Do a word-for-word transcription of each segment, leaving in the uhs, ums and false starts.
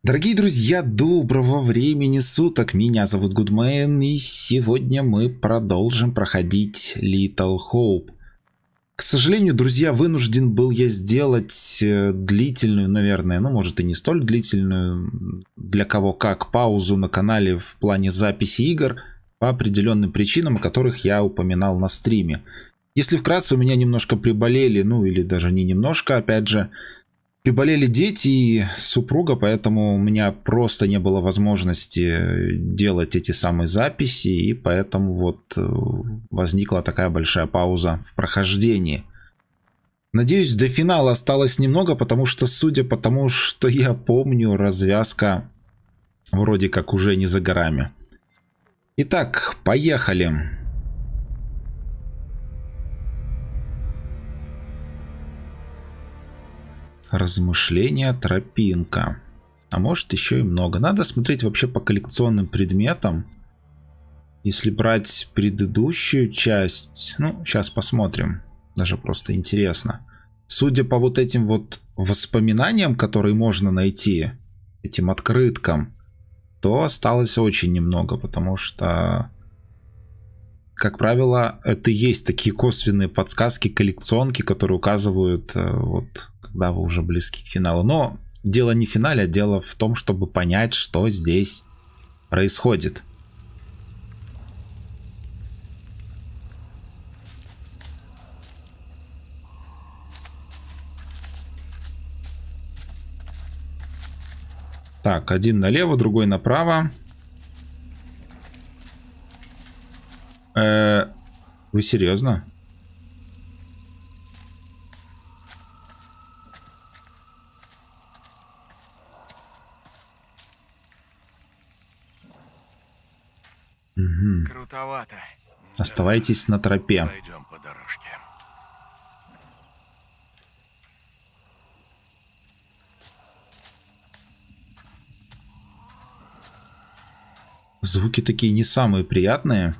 Дорогие друзья, доброго времени суток, меня зовут Гудмен, и сегодня мы продолжим проходить Little Hope. К сожалению, друзья, вынужден был я сделать длительную, наверное, ну может и не столь длительную, для кого как, паузу на канале в плане записи игр по определенным причинам, о которых я упоминал на стриме. Если вкратце, у меня немножко приболели, ну или даже не немножко, опять же, приболели дети и супруга, поэтому у меня просто не было возможности делать эти самые записи, и поэтому вот возникла такая большая пауза в прохождении. Надеюсь, до финала осталось немного, потому что, судя по тому, что я помню, развязка вроде как уже не за горами. Итак, поехали. Размышления, тропинка. А может еще и много. Надо смотреть вообще по коллекционным предметам. Если брать предыдущую часть... Ну, сейчас посмотрим. Даже просто интересно. Судя по вот этим вот воспоминаниям, которые можно найти, этим открыткам, то осталось очень немного, потому что, как правило, это и есть такие косвенные подсказки, коллекционки, которые указывают вот... когда вы уже близки к финалу. Но дело не в финале, а дело в том, чтобы понять, что здесь происходит. Так, один налево, другой направо. Э-э, вы серьезно? Угу. Крутовато. Оставайтесь на тропе. Пойдем по дорожке. Звуки такие не самые приятные.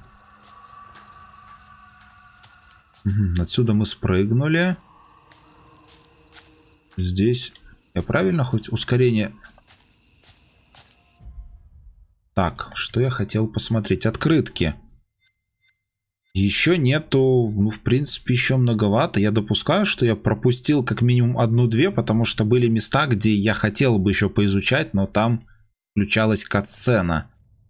Угу. Отсюда мы спрыгнули. Здесь... Я правильно хоть ускорение... Так, что я хотел посмотреть? Открытки. Еще нету, ну, в принципе, еще многовато. Я допускаю, что я пропустил как минимум одну-две, потому что были места, где я хотел бы еще поизучать, но там включалась катсцена.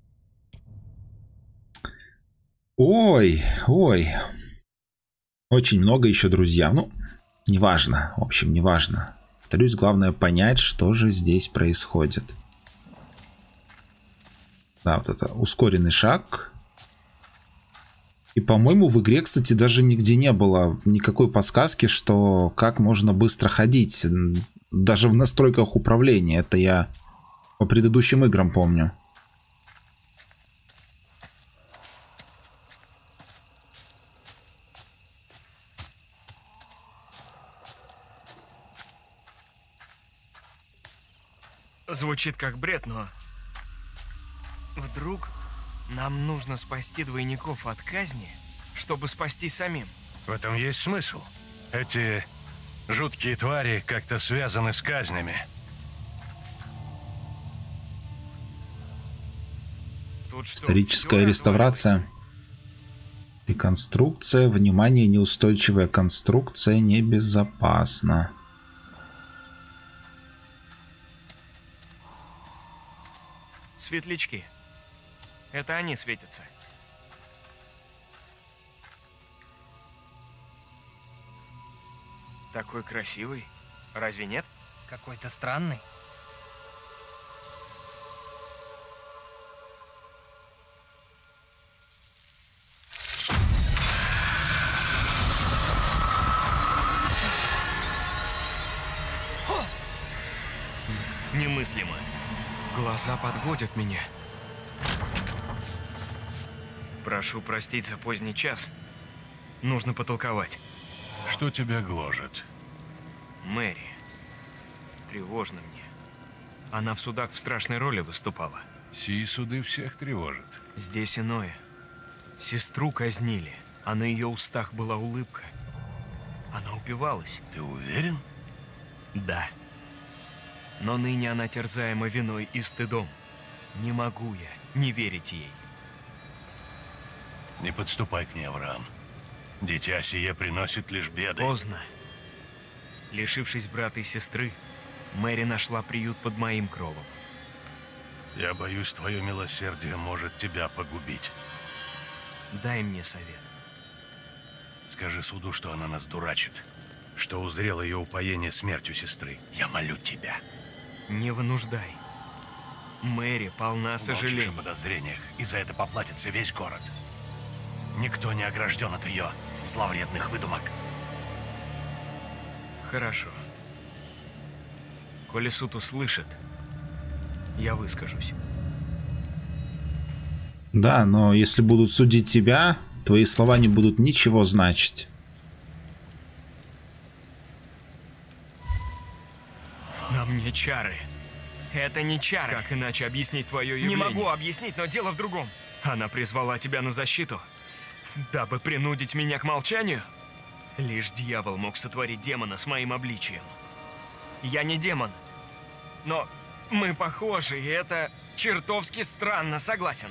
Ой, ой. Очень много еще, друзья. Ну, неважно. В общем, неважно. Повторюсь, главное понять, что же здесь происходит. Да, вот это ускоренный шаг. И, по-моему, в игре, кстати, даже нигде не было никакой подсказки, что как можно быстро ходить. Даже в настройках управления. Это я по предыдущим играм помню. Звучит как бред, но... Вдруг нам нужно спасти двойников от казни, чтобы спасти самим? В этом есть смысл. Эти жуткие твари как-то связаны с казнями. Тут что, Историческая всё реставрация. Реконструкция. Внимание, неустойчивая конструкция небезопасна. Светлячки. Это они светятся. Такой красивый. Разве нет? Какой-то странный. Немыслимо. Глаза подводят меня. Прошу простить за поздний час. Нужно потолковать. Что тебя гложет? Мэри. Тревожно мне. Она в судах в страшной роли выступала. Сии суды всех тревожат. Здесь иное. Сестру казнили, а на ее устах была улыбка. Она упивалась. Ты уверен? Да. Но ныне она терзаема виной и стыдом. Не могу я не верить ей. Не подступай к ней, Авраам. Дитя сие приносит лишь беды. Поздно. Лишившись брата и сестры, Мэри нашла приют под моим кровом. Я боюсь, твое милосердие может тебя погубить. Дай мне совет. Скажи суду, что она нас дурачит, что узрело ее упоение смертью сестры. Я молю тебя. Не вынуждай. Мэри полна сожалений. Умолчишь о подозрениях, и за это поплатится весь город. Никто не огражден от ее зловредных выдумок. Хорошо. Коли суд услышит, я выскажусь. Да, но если будут судить тебя, твои слова не будут ничего значить. На мне чары. Это не чары. Как иначе объяснить твое явление? Не могу объяснить, но дело в другом. Она призвала тебя на защиту, дабы принудить меня к молчанию? Лишь дьявол мог сотворить демона с моим обличием. Я не демон, но мы похожи, и это чертовски странно, согласен.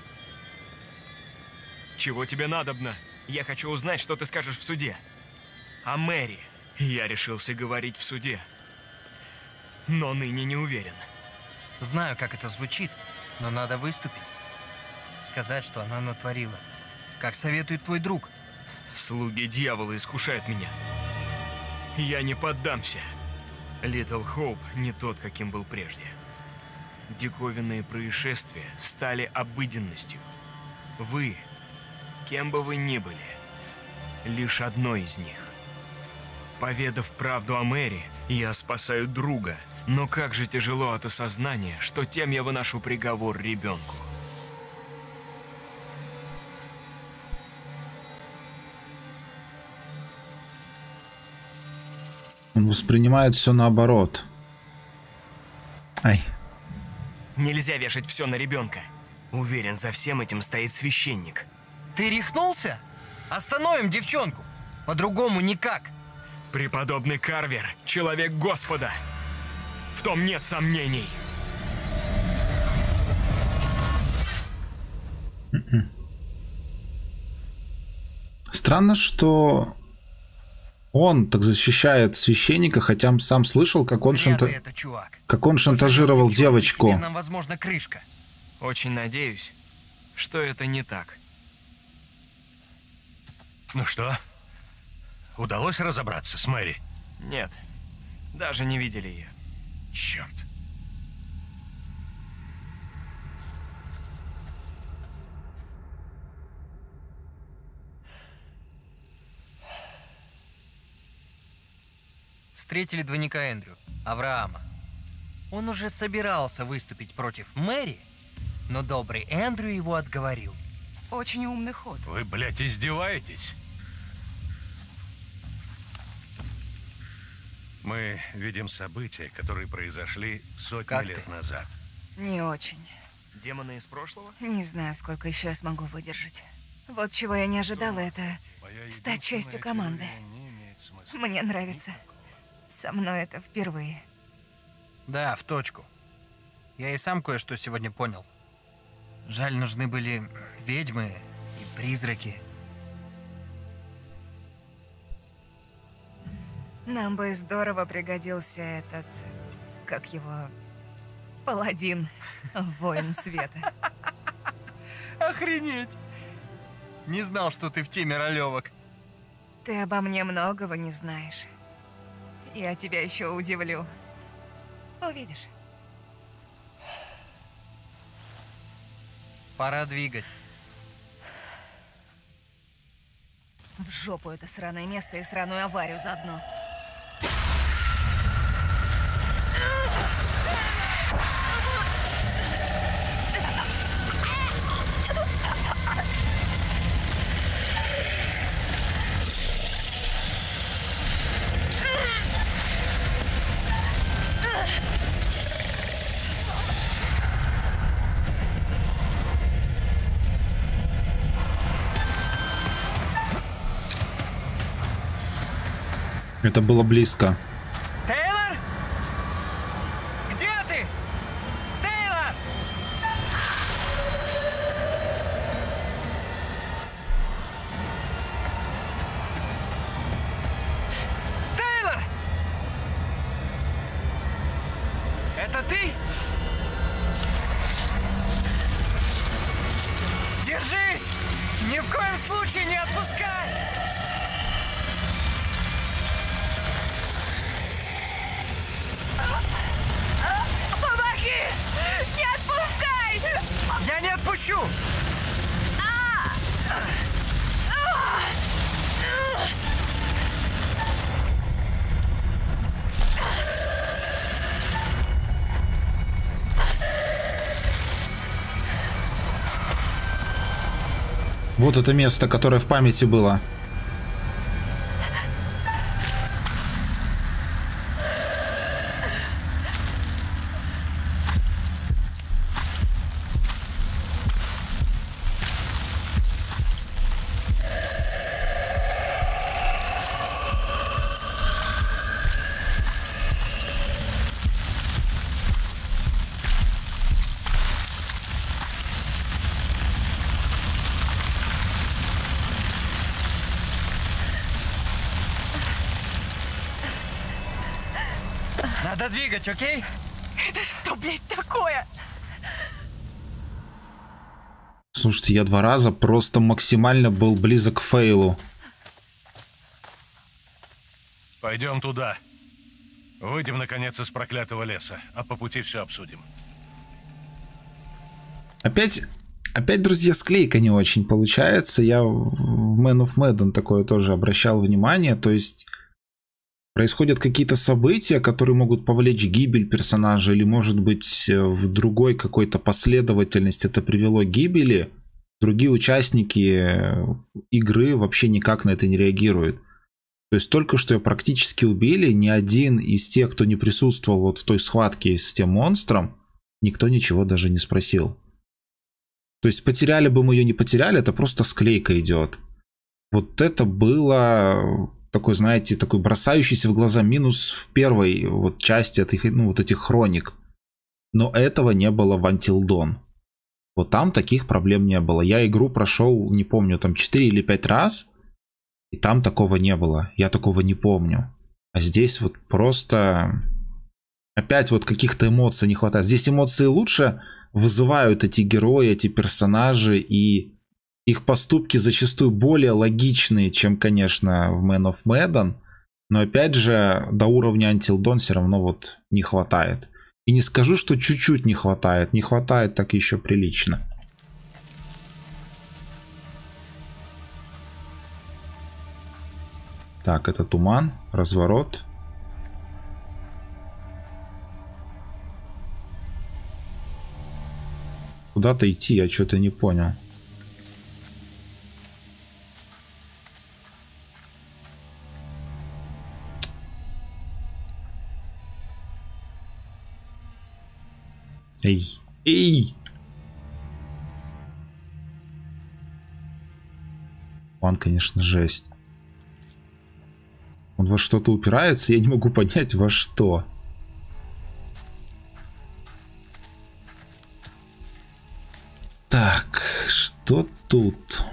Чего тебе надобно? Я хочу узнать, что ты скажешь в суде. О Мэри. Я решился говорить в суде, но ныне не уверен. Знаю, как это звучит, но надо выступить. Сказать, что она натворила. Как советует твой друг. Слуги дьявола искушают меня. Я не поддамся. Литл Хоуп не тот, каким был прежде. Диковинные происшествия стали обыденностью. Вы, кем бы вы ни были, лишь одно из них. Поведав правду о Мэри, я спасаю друга. Но как же тяжело от осознания, что тем я выношу приговор ребенку. Он воспринимает все наоборот. Ай. Нельзя вешать все на ребенка. Уверен, за всем этим стоит священник. Ты рехнулся? Остановим девчонку. По-другому никак. Преподобный Карвер, человек Господа. В том нет сомнений. Странно, что он так защищает священника, хотя сам слышал, как он, шанта... это, как он шантажировал Пожалуйста, девочку. теперь нам, возможно, крышка. Очень надеюсь, что это не так. Ну что, удалось разобраться с Мэри? Нет, даже не видели ее. Черт. Встретили двойника Эндрю, Авраама. Он уже собирался выступить против Мэри, но добрый Эндрю его отговорил. Очень умный ход. Вы, блядь, издеваетесь? Мы видим события, которые произошли сотни Как лет ты? назад. Не очень. Демоны из прошлого? Не знаю, сколько еще я смогу выдержать. Вот чего я не ожидала, это стать частью команды. Мне нравится. Со мной это впервые. Да, в точку. Я и сам кое-что сегодня понял. Жаль, нужны были ведьмы и призраки. Нам бы здорово пригодился этот... Как его... Паладин. Воин света. Охренеть! Не знал, что ты в теме ролевок. Ты обо мне многого не знаешь. Я тебя еще удивлю. Увидишь. Пора двигать. В жопу это сраное место и сраную аварию заодно. Это было близко. Тейлор? Где Держись! Ни в коем случае не отпускай! Помоги! Не отпускай! Я не отпущу! Вот это место, которое в памяти было. Надо двигать, окей? Это что, блядь, такое? Слушайте, я два раза просто максимально был близок к фейлу. Пойдем туда. Выйдем, наконец, из проклятого леса, а по пути все обсудим. Опять, опять, друзья, склейка не очень получается. Я в Man of Medan такое тоже обращал внимание. То есть происходят какие-то события, которые могут повлечь гибель персонажа, или, может быть, в другой какой-то последовательности это привело к гибели. Другие участники игры вообще никак на это не реагируют. То есть только что ее практически убили, ни один из тех, кто не присутствовал вот в той схватке с тем монстром, никто ничего даже не спросил. То есть потеряли бы мы ее, не потеряли, это просто склейка идет. Вот это было такой, знаете, такой бросающийся в глаза минус в первой вот части этих, ну, вот этих хроник. Но этого не было в Until Dawn. Вот там таких проблем не было. Я игру прошел, не помню, там четыре или пять раз, и там такого не было. Я такого не помню. А здесь вот просто опять вот каких-то эмоций не хватает. Здесь эмоции лучше вызывают эти герои, эти персонажи, и их поступки зачастую более логичные, чем, конечно, в Man of Medan. Но опять же, до уровня Until Dawn все равно вот не хватает. И не скажу, что чуть-чуть не хватает. Не хватает так еще прилично. Так, это туман, разворот. Куда-то идти, я что-то не понял. Эй, эй! Он, конечно, жесть. Он во что-то упирается, я не могу понять, во что. Так, что тут?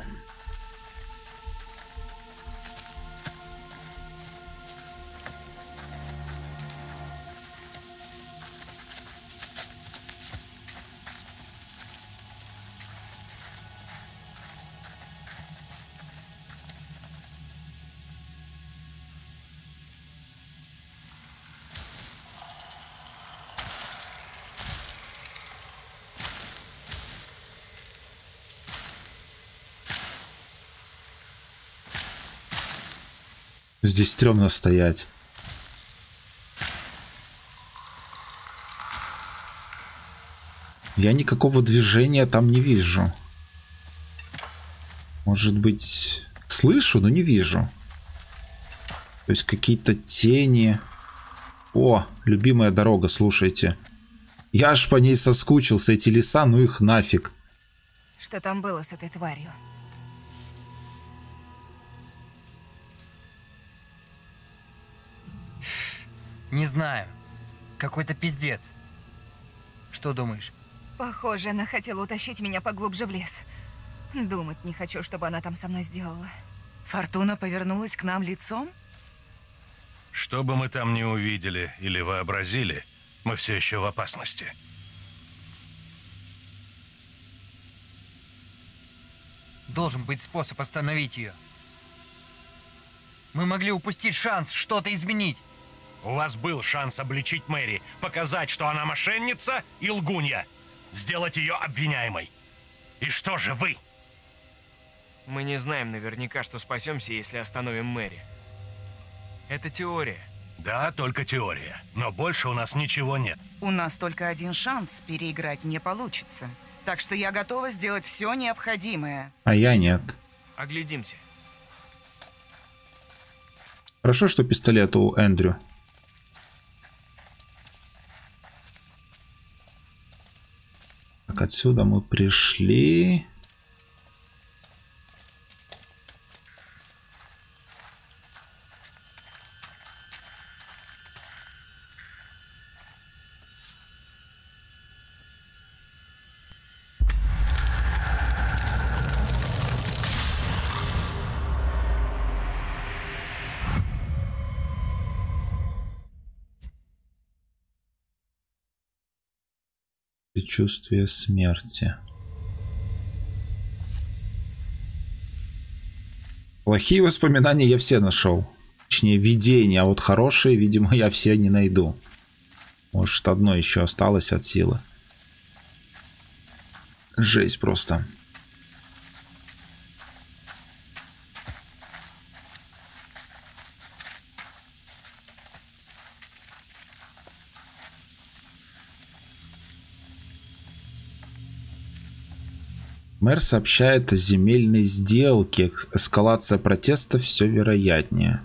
Здесь стрёмно стоять. Я никакого движения там не вижу. Может быть, слышу, но не вижу. То есть какие-то тени. О, любимая дорога, слушайте. Я аж по ней соскучился, эти леса, ну их нафиг. Что там было с этой тварью? Не знаю. Какой-то пиздец. Что думаешь? Похоже, она хотела утащить меня поглубже в лес. Думать не хочу, чтобы она там со мной сделала. Фортуна повернулась к нам лицом? Что бы мы там ни увидели или вообразили, мы все еще в опасности. Должен быть способ остановить ее. Мы могли упустить шанс что-то изменить. У вас был шанс обличить Мэри, показать, что она мошенница и лгунья, сделать ее обвиняемой. И что же вы? Мы не знаем наверняка, что спасемся, если остановим Мэри. Это теория. Да, только теория. Но больше у нас ничего нет. У нас только один шанс, переиграть не получится. Так что я готова сделать все необходимое. А я нет. Оглядимся. Хорошо, что пистолет у Эндрю. Так, отсюда мы пришли. Предчувствие смерти. Плохие воспоминания я все нашел. Точнее, видения, а вот хорошие, видимо, я все не найду. Может, одно еще осталось от силы. Жесть просто. Мэр сообщает о земельной сделке. Эскалация протеста все вероятнее.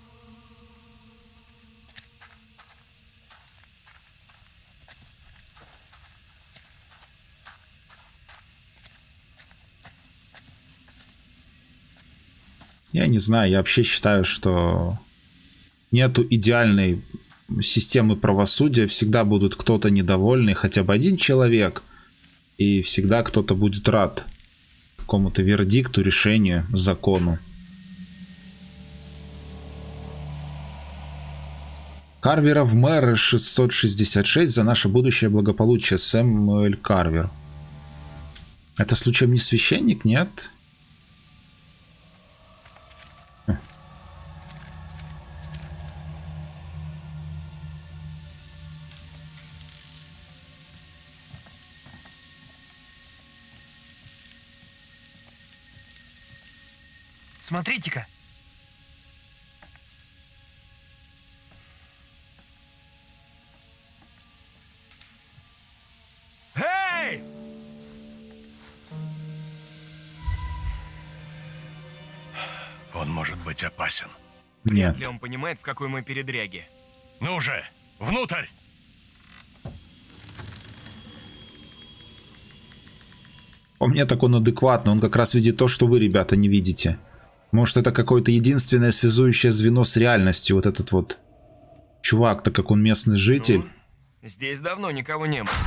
Я не знаю, я вообще считаю, что нету идеальной системы правосудия. Всегда будут кто-то недовольный, хотя бы один человек. И всегда кто-то будет рад какому-то вердикту, решению, закону. Карвера в мэра шестьсот шестьдесят шесть за наше будущее благополучие. Сэмюэль Карвер. Это случаем не священник, нет? Смотрите-ка. Эй! Он может быть опасен. Нет. Вряд ли он понимает, в какой мы передряге. Ну же, внутрь! По мне так он адекватный. Он как раз видит то, что вы, ребята, не видите. Может, это какое-то единственное связующее звено с реальностью. Вот этот вот чувак, так как он местный житель. Ну, здесь давно никого не было.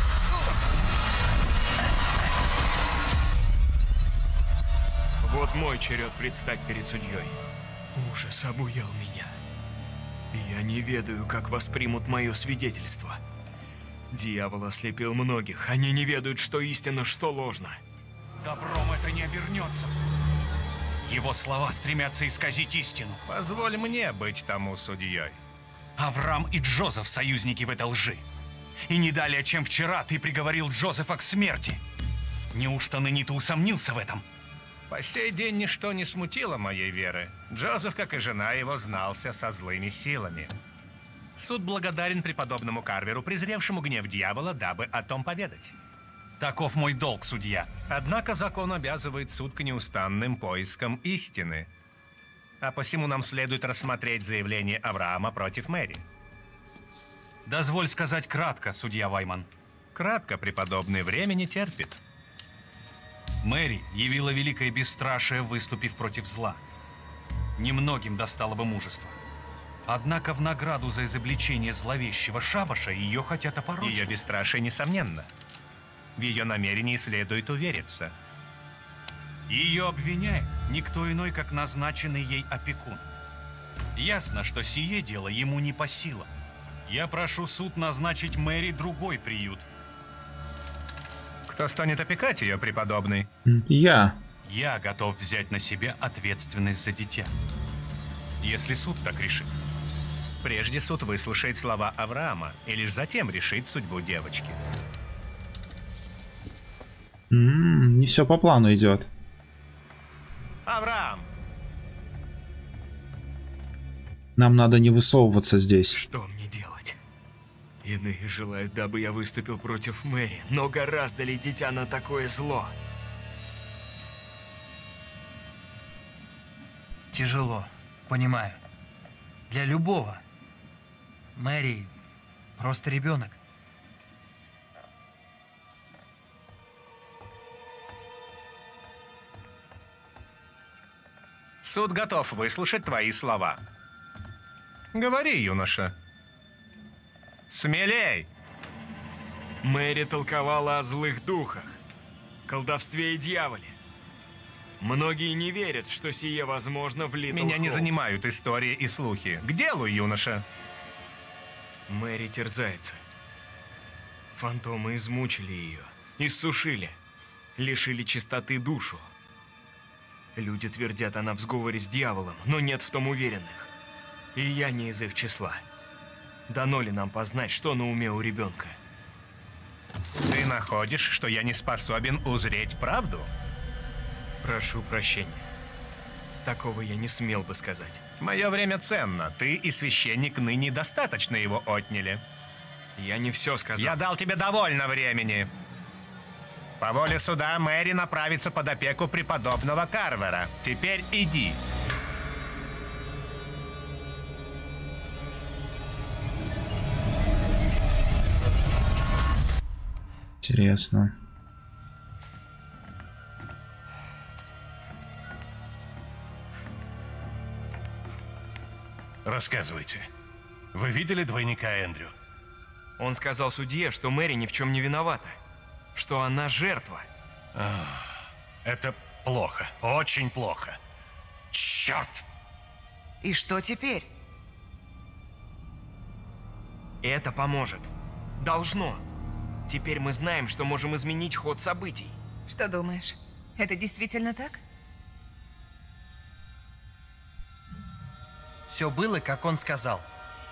Вот мой черед предстать перед судьей. Ужас обуял меня. И я не ведаю, как воспримут мое свидетельство. Дьявол ослепил многих. Они не ведают, что истинно, что ложно. Добром это не обернется. Его слова стремятся исказить истину. Позволь мне быть тому судьей. Авраам и Джозеф союзники в этой лжи. И не далее, чем вчера, ты приговорил Джозефа к смерти. Неужто ныне ты усомнился в этом? По сей день ничто не смутило моей веры. Джозеф, как и жена его, знался со злыми силами. Суд благодарен преподобному Карверу, презревшему гнев дьявола, дабы о том поведать. Таков мой долг, судья. Однако закон обязывает суд к неустанным поискам истины. А посему нам следует рассмотреть заявление Авраама против Мэри. Дозволь сказать кратко, судья Вайман. Кратко, преподобный, время не терпит. Мэри явила великое бесстрашие, выступив против зла. Немногим достало бы мужества. Однако в награду за изобличение зловещего шабаша ее хотят опорочить. Ее бесстрашие несомненно. В ее намерении следует увериться. Ее обвиняет никто иной, как назначенный ей опекун. Ясно, что сие дело ему не по силам. Я прошу суд назначить Мэри другой приют. Кто станет опекать ее, преподобный? Я. я готов взять на себя ответственность за дитя. Если суд так решит. Прежде суд выслушает слова Авраама и лишь затем решит судьбу девочки. М-м, не все по плану идет. Авраам! Нам надо не высовываться здесь. Что мне делать? Иные желают, дабы я выступил против Мэри, но гораздо ли дитя на такое зло? Тяжело, понимаю. Для любого. Мэри просто ребенок. Суд готов выслушать твои слова. Говори, юноша. Смелей! Мэри толковала о злых духах, колдовстве и дьяволе. Многие не верят, что сие возможно в Литл Меня не Хоуп. занимают истории и слухи. К делу, юноша. Мэри терзается. Фантомы измучили ее, иссушили, лишили чистоты душу. Люди твердят, она в сговоре с дьяволом, но нет в том уверенных. И я не из их числа. Дано ли нам познать, что на уме у ребенка? Ты находишь, что я не способен узреть правду? Прошу прощения. Такого я не смел бы сказать. Мое время ценно. Ты и священник ныне достаточно его отняли. Я не все сказал. Я дал тебе довольно времени. По воле суда Мэри направится под опеку преподобного Карвера. Теперь иди. Интересно. Рассказывайте. Вы видели двойника Эндрю? Он сказал судье, что Мэри ни в чем не виновата. Что она жертва. Это плохо. Очень плохо. Черт! И что теперь? Это поможет. Должно. Теперь мы знаем, что можем изменить ход событий. Что думаешь? Это действительно так? Все было, как он сказал.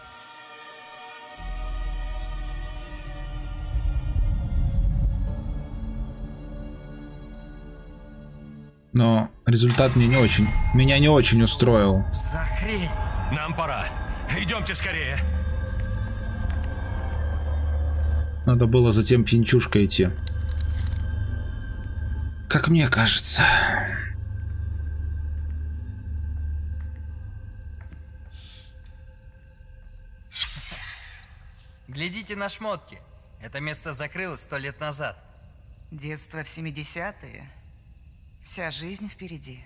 Но результат мне не очень, меня не очень устроил. За хрень! Нам пора. Идемте скорее. Надо было затем пьянчушкой идти. Как мне кажется. Глядите на шмотки. Это место закрылось сто лет назад. Детство в семидесятые. Вся жизнь впереди.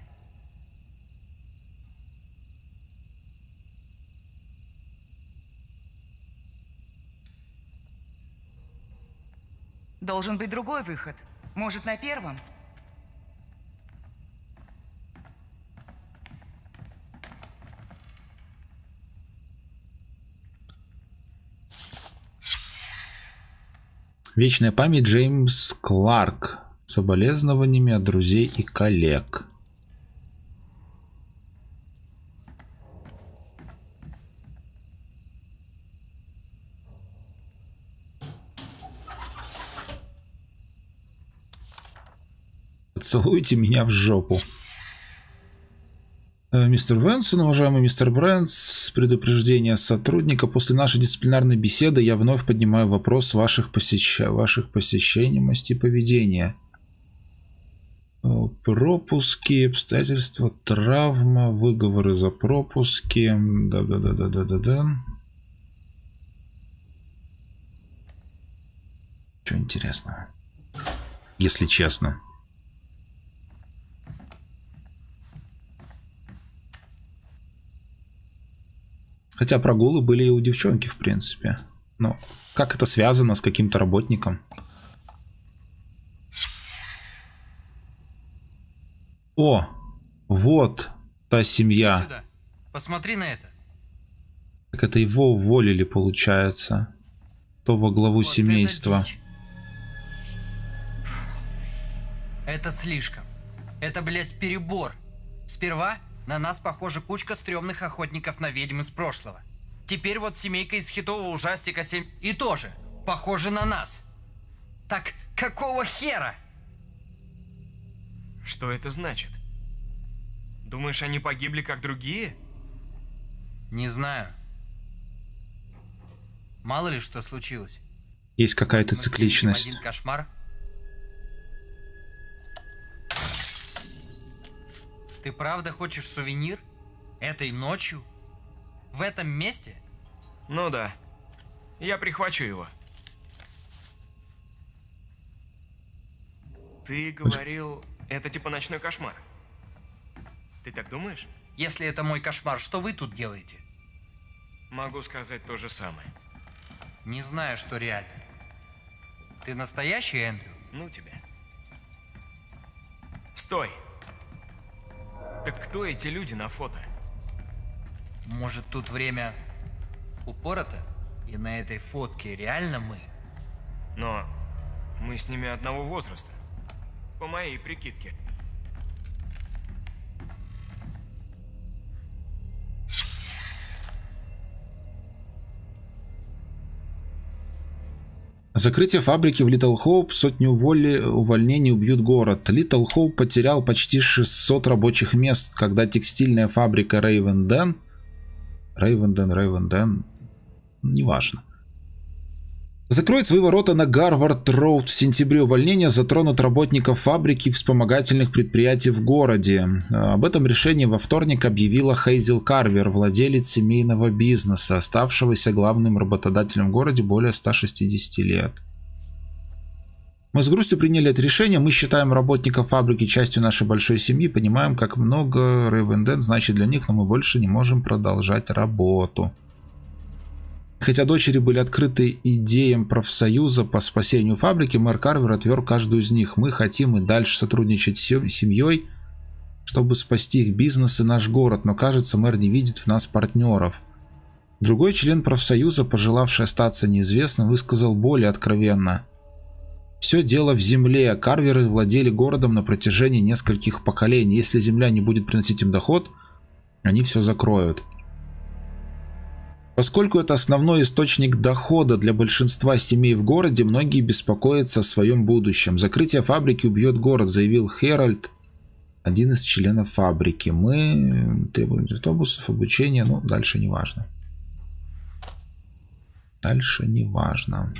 Должен быть другой выход. Может, на первом? Вечная память Джеймс Кларк. С соболезнованиями от друзей и коллег. Поцелуйте меня в жопу. Мистер Венсон, уважаемый мистер Брэнс, предупреждение сотрудника. После нашей дисциплинарной беседы я вновь поднимаю вопрос ваших, посещ... ваших посещаемости и поведения. Пропуски, обстоятельства, травма, выговоры за пропуски. Да-да-да-да-да-да-да. Что интересного? Если честно. Хотя прогулы были и у девчонки, в принципе. Но как это связано с каким-то работником? О, вот та семья. Сюда. Посмотри на это. Так это его уволили, получается. То во главу Вот семейства. Это, это слишком. Это, блядь, перебор. Сперва на нас, похоже, кучка стрёмных охотников на ведьм из прошлого. Теперь вот семейка из хитового ужастика семь и тоже похоже на нас. Так какого хера? Что это значит? Думаешь, они погибли как другие? Не знаю. Мало ли что случилось. Есть какая-то цикличность. Один кошмар. Ты правда хочешь сувенир? Этой ночью? В этом месте? Ну да. Я прихвачу его. Ты говорил, это типа ночной кошмар. Ты так думаешь? Если это мой кошмар, что вы тут делаете? Могу сказать то же самое. Не знаю, что реально. Ты настоящий, Эндрю? Ну тебя. Стой! Так кто эти люди на фото? Может, тут время упорото? И на этой фотке реально мы? Но мы с ними одного возраста. По моей прикидке. Закрытие фабрики в Литл Хоуп, сотни уволи, увольнений убьют город. Литл Хоуп потерял почти шестьсот рабочих мест, когда текстильная фабрика Рейвенден... Рейвенден, Рейвенден... Неважно. Закроет свои ворота на Гарвард-Роуд. В сентябре увольнения затронут работников фабрики и вспомогательных предприятий в городе. Об этом решении во вторник объявила Хейзел Карвер, владелец семейного бизнеса, оставшегося главным работодателем в городе более ста шестидесяти лет. Мы с грустью приняли это решение. Мы считаем работников фабрики частью нашей большой семьи, понимаем, как много Рейвенден значит для них, но мы больше не можем продолжать работу. Хотя дочери были открыты идеям профсоюза по спасению фабрики, мэр Карвер отверг каждую из них. Мы хотим и дальше сотрудничать с семьей, чтобы спасти их бизнес и наш город, но, кажется, мэр не видит в нас партнеров. Другой член профсоюза, пожелавший остаться неизвестным, высказал более откровенно. Все дело в земле. Карверы владели городом на протяжении нескольких поколений. Если земля не будет приносить им доход, они все закроют. Поскольку это основной источник дохода для большинства семей в городе, многие беспокоятся о своем будущем. Закрытие фабрики убьет город, заявил Хэральд, один из членов фабрики. Мы требуем автобусов, обучения, ну, дальше не важно. Дальше не важно.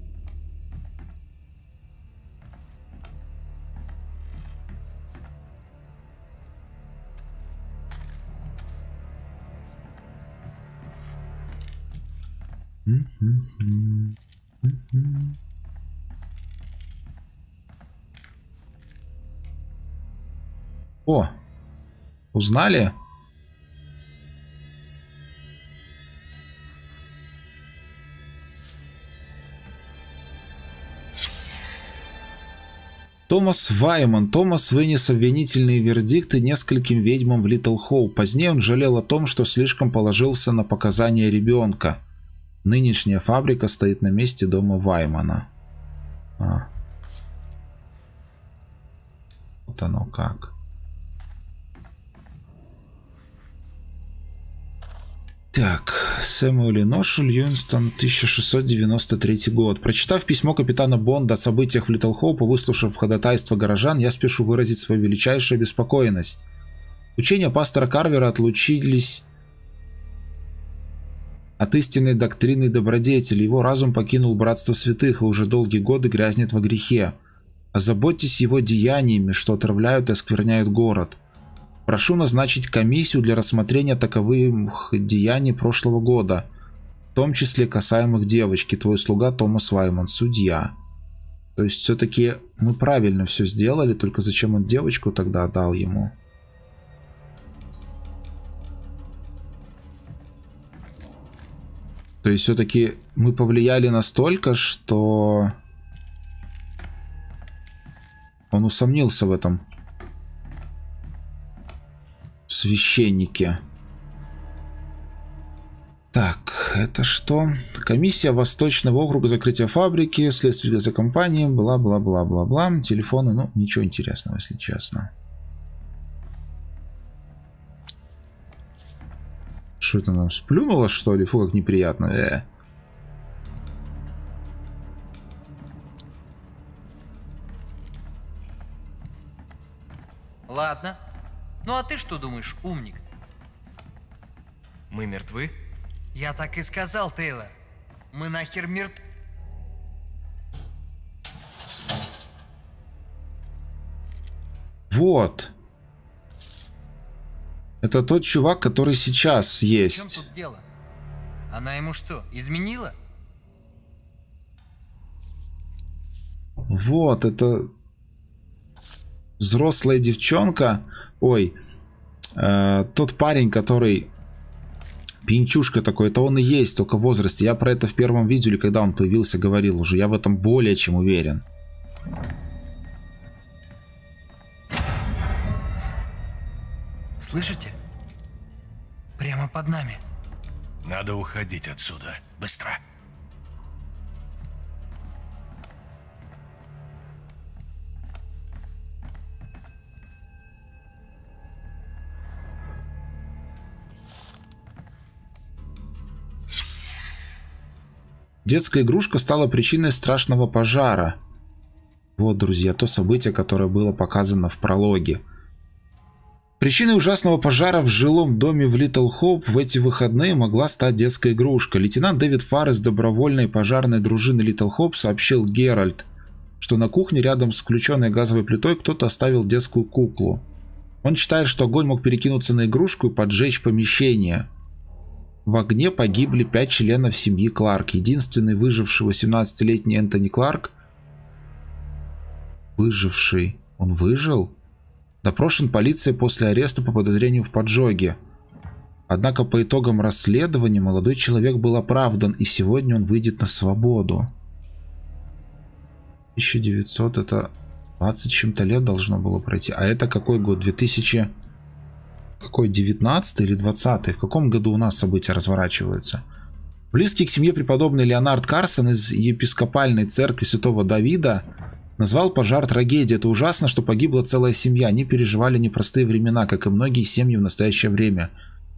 О, узнали? Томас Вайман. Томас вынес обвинительные вердикты нескольким ведьмам в Литл Хоуп. Позднее он жалел о том, что слишком положился на показания ребенка. Нынешняя фабрика стоит на месте дома Ваймана. А. Вот оно как. Так, Сэмюэл Ношу, Льюинстон, тысяча шестьсот девяносто третий год. Прочитав письмо капитана Бонда о событиях в Литл Хоуп и выслушав ходатайство горожан, я спешу выразить свою величайшую обеспокоенность. Учения пастора Карвера отлучились от истинной доктрины добродетели. Его разум покинул братство святых и уже долгие годы грязнет во грехе. Озаботьтесь его деяниями, что отравляют и оскверняют город. Прошу назначить комиссию для рассмотрения таковых деяний прошлого года, в том числе касаемых девочки. Твой слуга Томас Вайман, судья. То есть все-таки мы правильно все сделали, только зачем он девочку тогда отдал ему? То есть все-таки мы повлияли настолько, что он усомнился в этом священнике. Так, это что? Комиссия Восточного округа закрытия фабрики, следствие за компанией, бла-бла-бла-бла-бла. Телефоны, ну, ничего интересного, если честно. Что это нам, сплюнуло, что ли? Фу, как неприятно. Э. Ладно. Ну а ты что думаешь, умник? Мы мертвы? Я так и сказал, Тейлор. Мы нахер мертвы. Вот. Это тот чувак, который сейчас В чем есть. тут дело? Она ему что, изменила? Вот, это взрослая девчонка. Ой, э, тот парень, который пьянчушка такой, это он и есть, только в возрасте. Я про это в первом видео, или когда он появился, говорил уже. Я в этом более чем уверен. Слышите? Прямо под нами. Надо уходить отсюда. Быстро. Детская игрушка стала причиной страшного пожара. Вот, друзья, то событие, которое было показано в прологе. Причиной ужасного пожара в жилом доме в Литл Хоуп в эти выходные могла стать детская игрушка. Лейтенант Дэвид Фарр из добровольной пожарной дружины Литл Хоуп сообщил Геральт, что на кухне рядом с включенной газовой плитой кто-то оставил детскую куклу. Он считает, что огонь мог перекинуться на игрушку и поджечь помещение. В огне погибли пять членов семьи Кларк. Единственный выживший восемнадцатилетний Энтони Кларк. Выживший? Он выжил? Допрошен полицией после ареста по подозрению в поджоге. Однако по итогам расследования молодой человек был оправдан, и сегодня он выйдет на свободу. тысяча девятьсот, это двадцать с чем-то лет должно было пройти. А это какой год? две тысячи... Какой, девятнадцатый или двадцатый? В каком году у нас события разворачиваются? Близкий к семье преподобный Леонард Карсон из епископальной церкви Святого Давида назвал пожар трагедией. Это ужасно, что погибла целая семья. Они переживали непростые времена, как и многие семьи в настоящее время.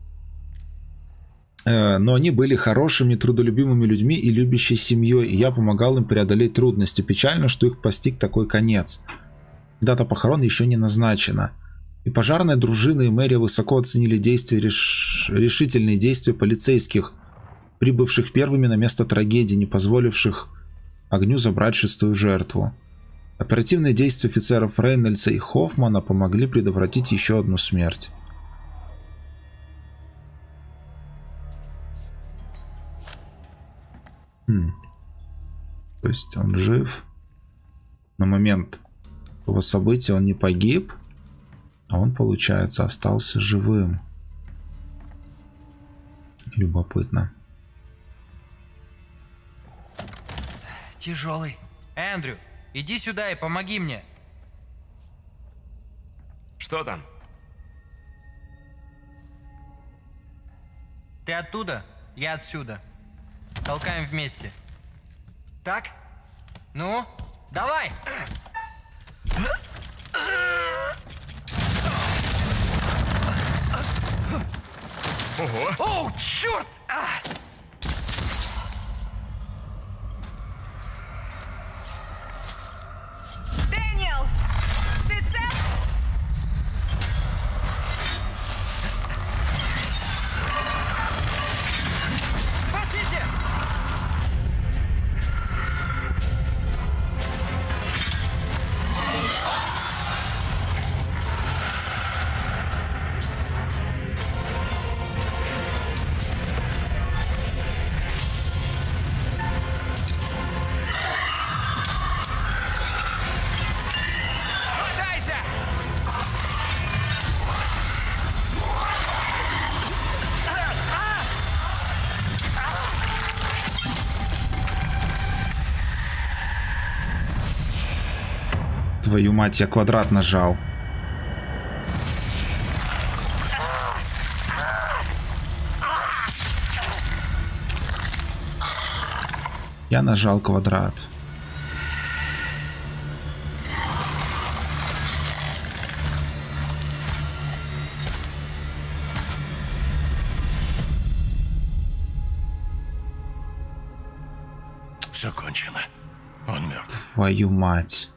Но они были хорошими, трудолюбимыми людьми и любящей семьей, и я помогал им преодолеть трудности. Печально, что их постиг такой конец. Дата похорон еще не назначена. И пожарная дружина, и мэрия высоко оценили действия, реш... решительные действия полицейских, прибывших первыми на место трагедии, не позволивших огню забрать шестую жертву. Оперативные действия офицеров Рейнольдса и Хоффмана помогли предотвратить еще одну смерть. Хм. То есть он жив. На момент этого события он не погиб. А он, получается, остался живым. Любопытно. Тяжелый. Эндрю, иди сюда и помоги мне. Что там? Ты оттуда, я отсюда. Толкаем вместе. Так? Ну, давай! Ого! Оу, черт! А! Дэниел! Ты цел? Спасите! Твою мать, я квадрат нажал. Я нажал квадрат. Все кончено. Он мертв. Твою мать.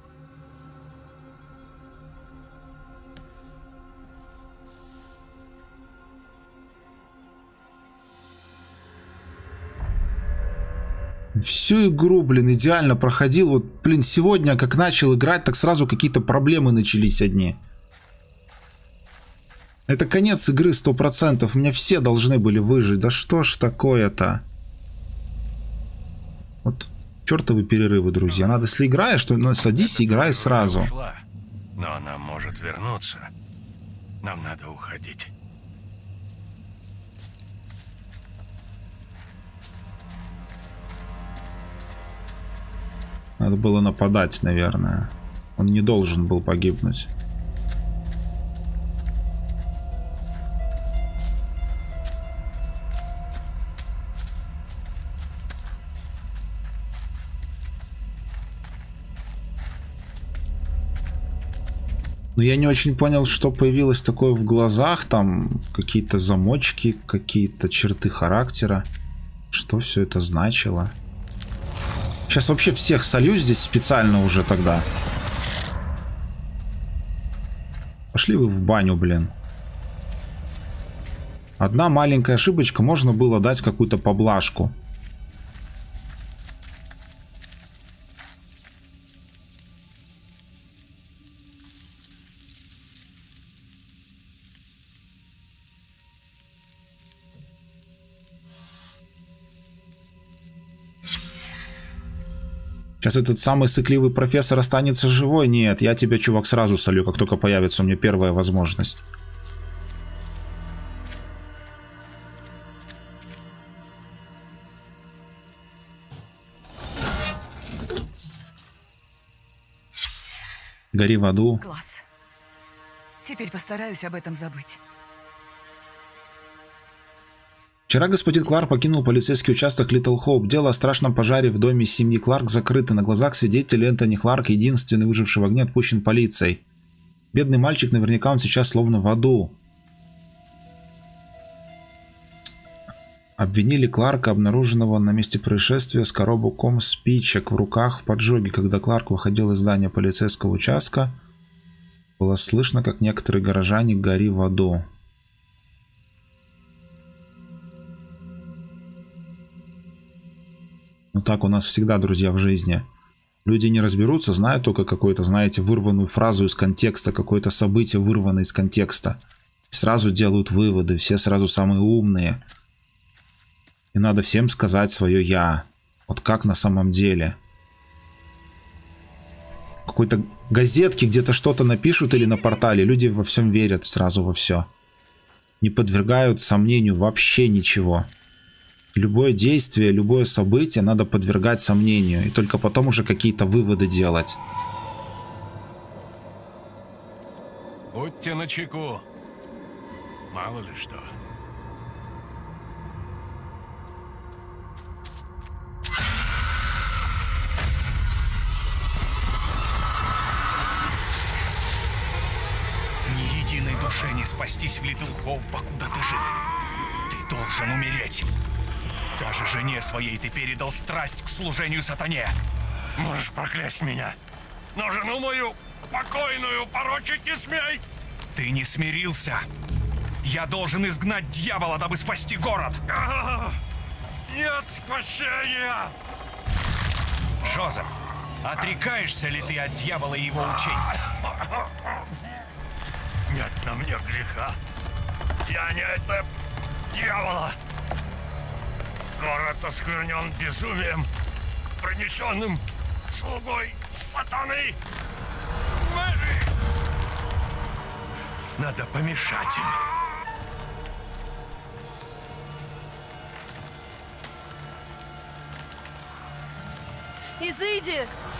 Всю игру, блин, идеально проходил. Вот, блин, сегодня, как начал играть, так сразу какие-то проблемы начались одни. Это конец игры сто процентов. У меня все должны были выжить. Да что ж такое-то? Вот чертовы перерывы, друзья. Надо, если играешь, то ну, садись и играй сразу. Ушла, но она может вернуться. Нам надо уходить. Надо было нападать, наверное. Он не должен был погибнуть. Но я не очень понял, что появилось такое в глазах. Там какие-то замочки, какие-то черты характера. Что все это значило? Сейчас вообще всех солю здесь специально уже тогда. Пошли вы в баню, блин. Одна маленькая ошибочка, можно было дать какую-то поблажку. Сейчас этот самый сыкливый профессор останется живой? Нет, я тебя, чувак, сразу солю, как только появится у меня первая возможность. Гори в аду. Класс. Теперь постараюсь об этом забыть. Вчера господин Кларк покинул полицейский участок Литл Хоуп. Дело о страшном пожаре в доме семьи Кларк закрыто. На глазах свидетеля Энтони Кларк, единственный выживший в огне, отпущен полицией. Бедный мальчик, наверняка он сейчас словно в аду. Обвинили Кларка, обнаруженного на месте происшествия с коробком спичек в руках в поджоге. Когда Кларк выходил из здания полицейского участка, было слышно, как некоторые горожане «гори в аду». Ну так у нас всегда, друзья, в жизни. Люди не разберутся, знают только какую-то, знаете, вырванную фразу из контекста, какое-то событие вырвано из контекста. Сразу делают выводы, все сразу самые умные. И надо всем сказать свое «я». Вот как на самом деле. В какой-то газетке где-то что-то напишут или на портале, люди во всем верят сразу во все. Не подвергают сомнению вообще ничего. Любое действие, любое событие надо подвергать сомнению. И только потом уже какие-то выводы делать. Будьте начеку. Мало ли что. Ни единой душе не спастись в Литл Хоуп, покуда ты жив. Ты должен умереть. Даже жене своей ты передал страсть к служению сатане. Можешь проклясть меня, но жену мою покойную порочить не смей. Ты не смирился. Я должен изгнать дьявола, дабы спасти город. Нет спасения. Джозеф, отрекаешься ли ты от дьявола и его учений? Нет на мне греха. Я не адепт дьявола. Город осквернен безумием, принесенным слугой сатаны. Мэри! Надо помешать им. Изыди!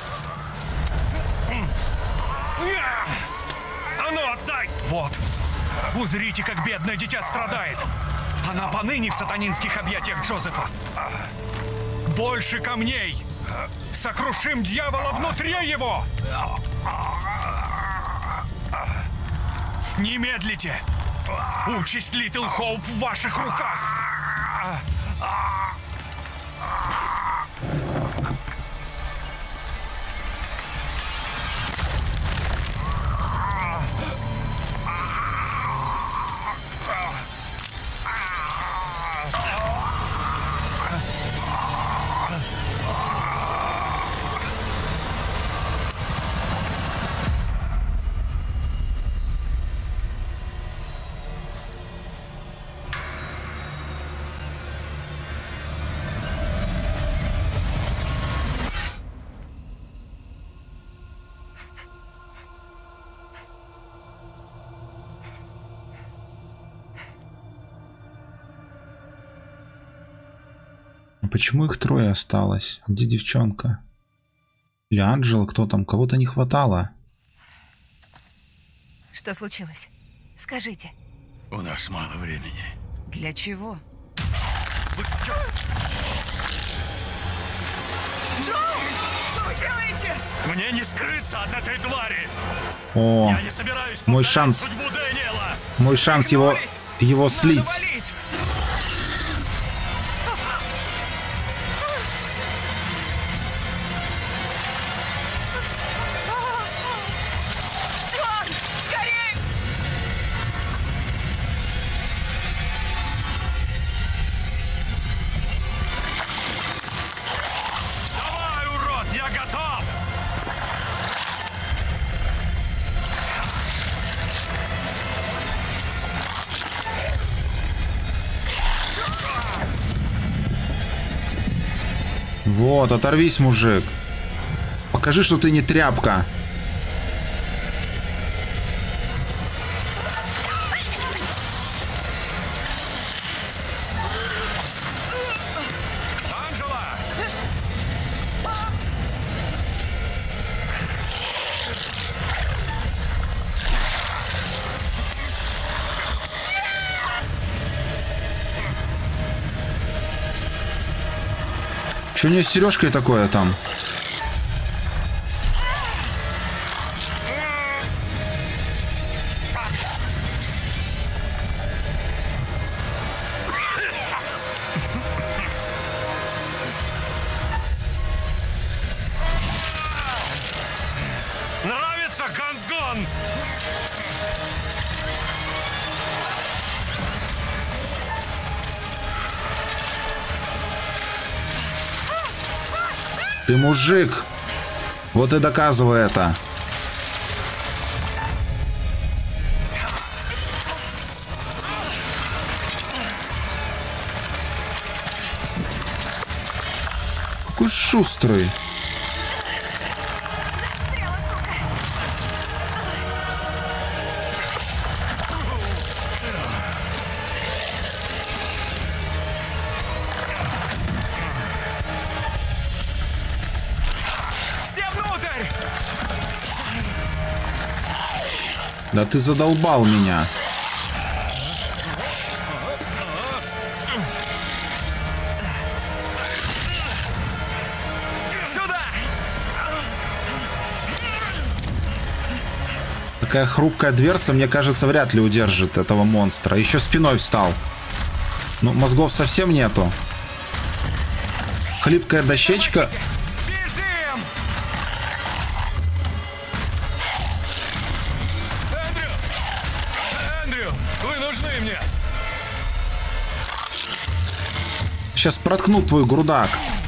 А ну, отдай! Вот, узрите, как бедное дитя страдает. Она поныне в сатанинских объятиях Джозефа. Больше камней! Сокрушим дьявола внутри его! Не медлите! Участь Литл Хоуп в ваших руках! почему их трое осталось? Где девчонка? Или Анджела, кто там? Кого-то не хватало. Что случилось? Скажите. У нас мало времени. Для чего? Джоу! Что вы делаете? Мне не скрыться от этой твари! О, Я не собираюсь мой повторять шанс. судьбу Дэниела! Мой шанс его, его слить. Валить! Джон! Скорей! Давай, урод, я готов! Вот, оторвись, мужик. Покажи, что ты не тряпка. Анджела! Что у нее с сережкой такое там? Нравится гандон? Ты мужик. Вот и доказывай это. Какой шустрый. Застряла, сука! Все внутрь! Да ты задолбал меня. Сюда! Такая хрупкая дверца, мне кажется, вряд ли удержит этого монстра. Еще спиной встал. Ну, мозгов совсем нету. Хлипкая дощечка. Бежим! Эндрю! Эндрю, вы нужны мне! Сейчас проткнут твой грудак.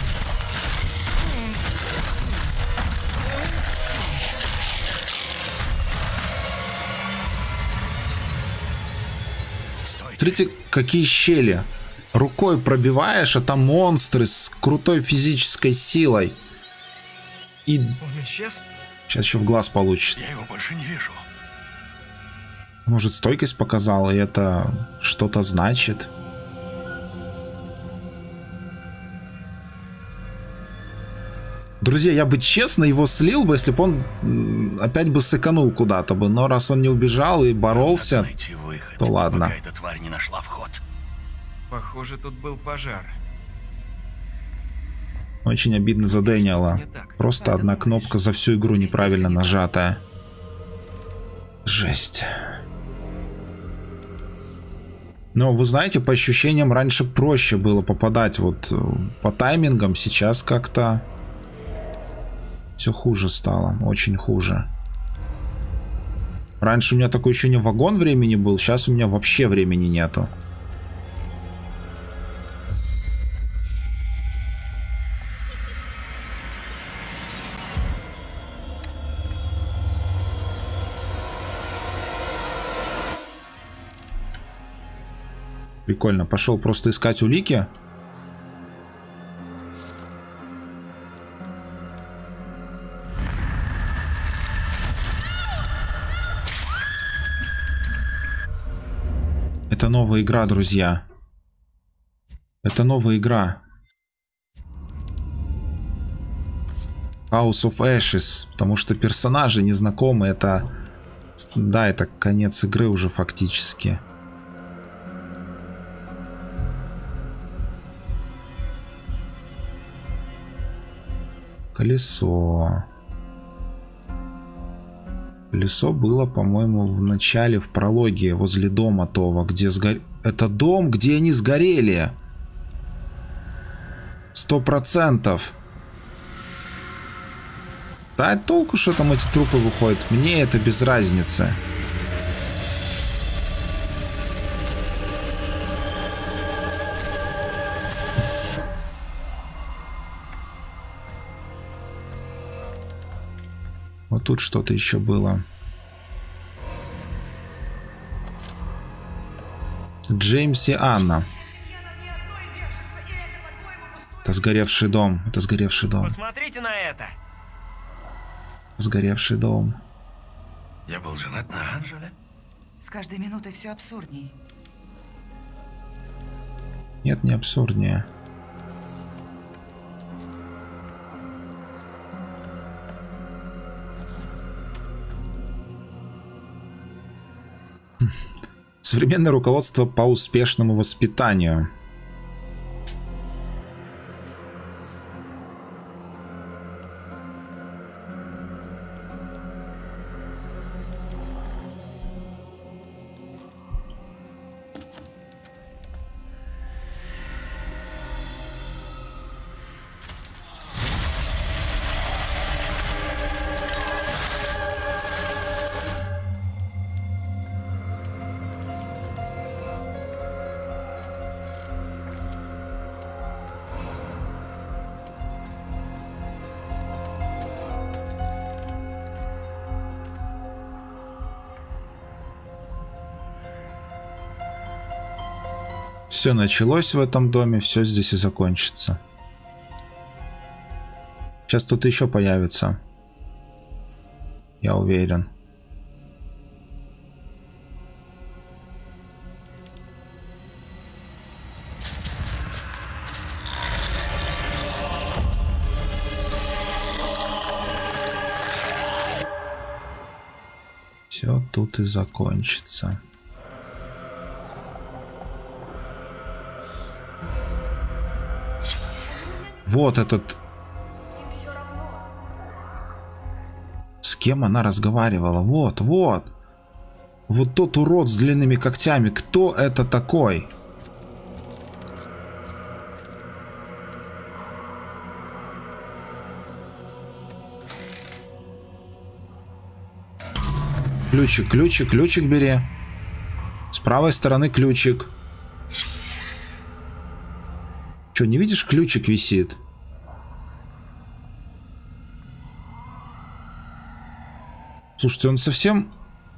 Смотрите, какие щели. Рукой пробиваешь, а там монстры с крутой физической силой. И Он исчез? сейчас еще в глаз получит. Я его больше не вижу. Может, стойкость показала, и это что-то значит. Друзья, я бы честно его слил бы, если бы он м, опять бы сэканул куда-то бы. Но раз он не убежал и боролся, Надо найти выход, то ладно. пока эта тварь не нашла вход. Похоже, тут был пожар. Очень обидно за Дэниела. не так. Просто одна кнопка за всю игру неправильно нажатая. Жесть. Но вы знаете, по ощущениям раньше проще было попадать вот э, по таймингам. Сейчас как-то все хуже стало. Очень хуже. Раньше у меня такой еще не вагон времени был. Сейчас у меня вообще времени нету. Прикольно. Пошел просто искать улики. Это новая игра, друзья. Это новая игра. House of Ashes, потому что персонажи незнакомые, это... Да, это конец игры уже фактически. Колесо. Колесо было, по-моему, в начале, в прологе, возле дома того, где сгорел... Это дом, где они сгорели. Сто процентов. Да толку, что там эти трупы выходят. Мне это без разницы. Вот тут что-то еще было. Джеймс и Анна. Это сгоревший дом. Это сгоревший дом. Посмотрите на это. Сгоревший дом. Я был женат на Анжеле. С каждой минутой все абсурдней. Нет, не абсурднее. Современное руководство по успешному воспитанию. Все началось в этом доме, все здесь и закончится. Сейчас тут еще появится. Я уверен. Все тут и закончится. Вот этот... С кем она разговаривала? Вот, вот. Вот тот урод с длинными когтями. Кто это такой? Ключик, ключик, ключик бери. С правой стороны ключик. Че, не видишь, ключик висит? Слушайте, он совсем...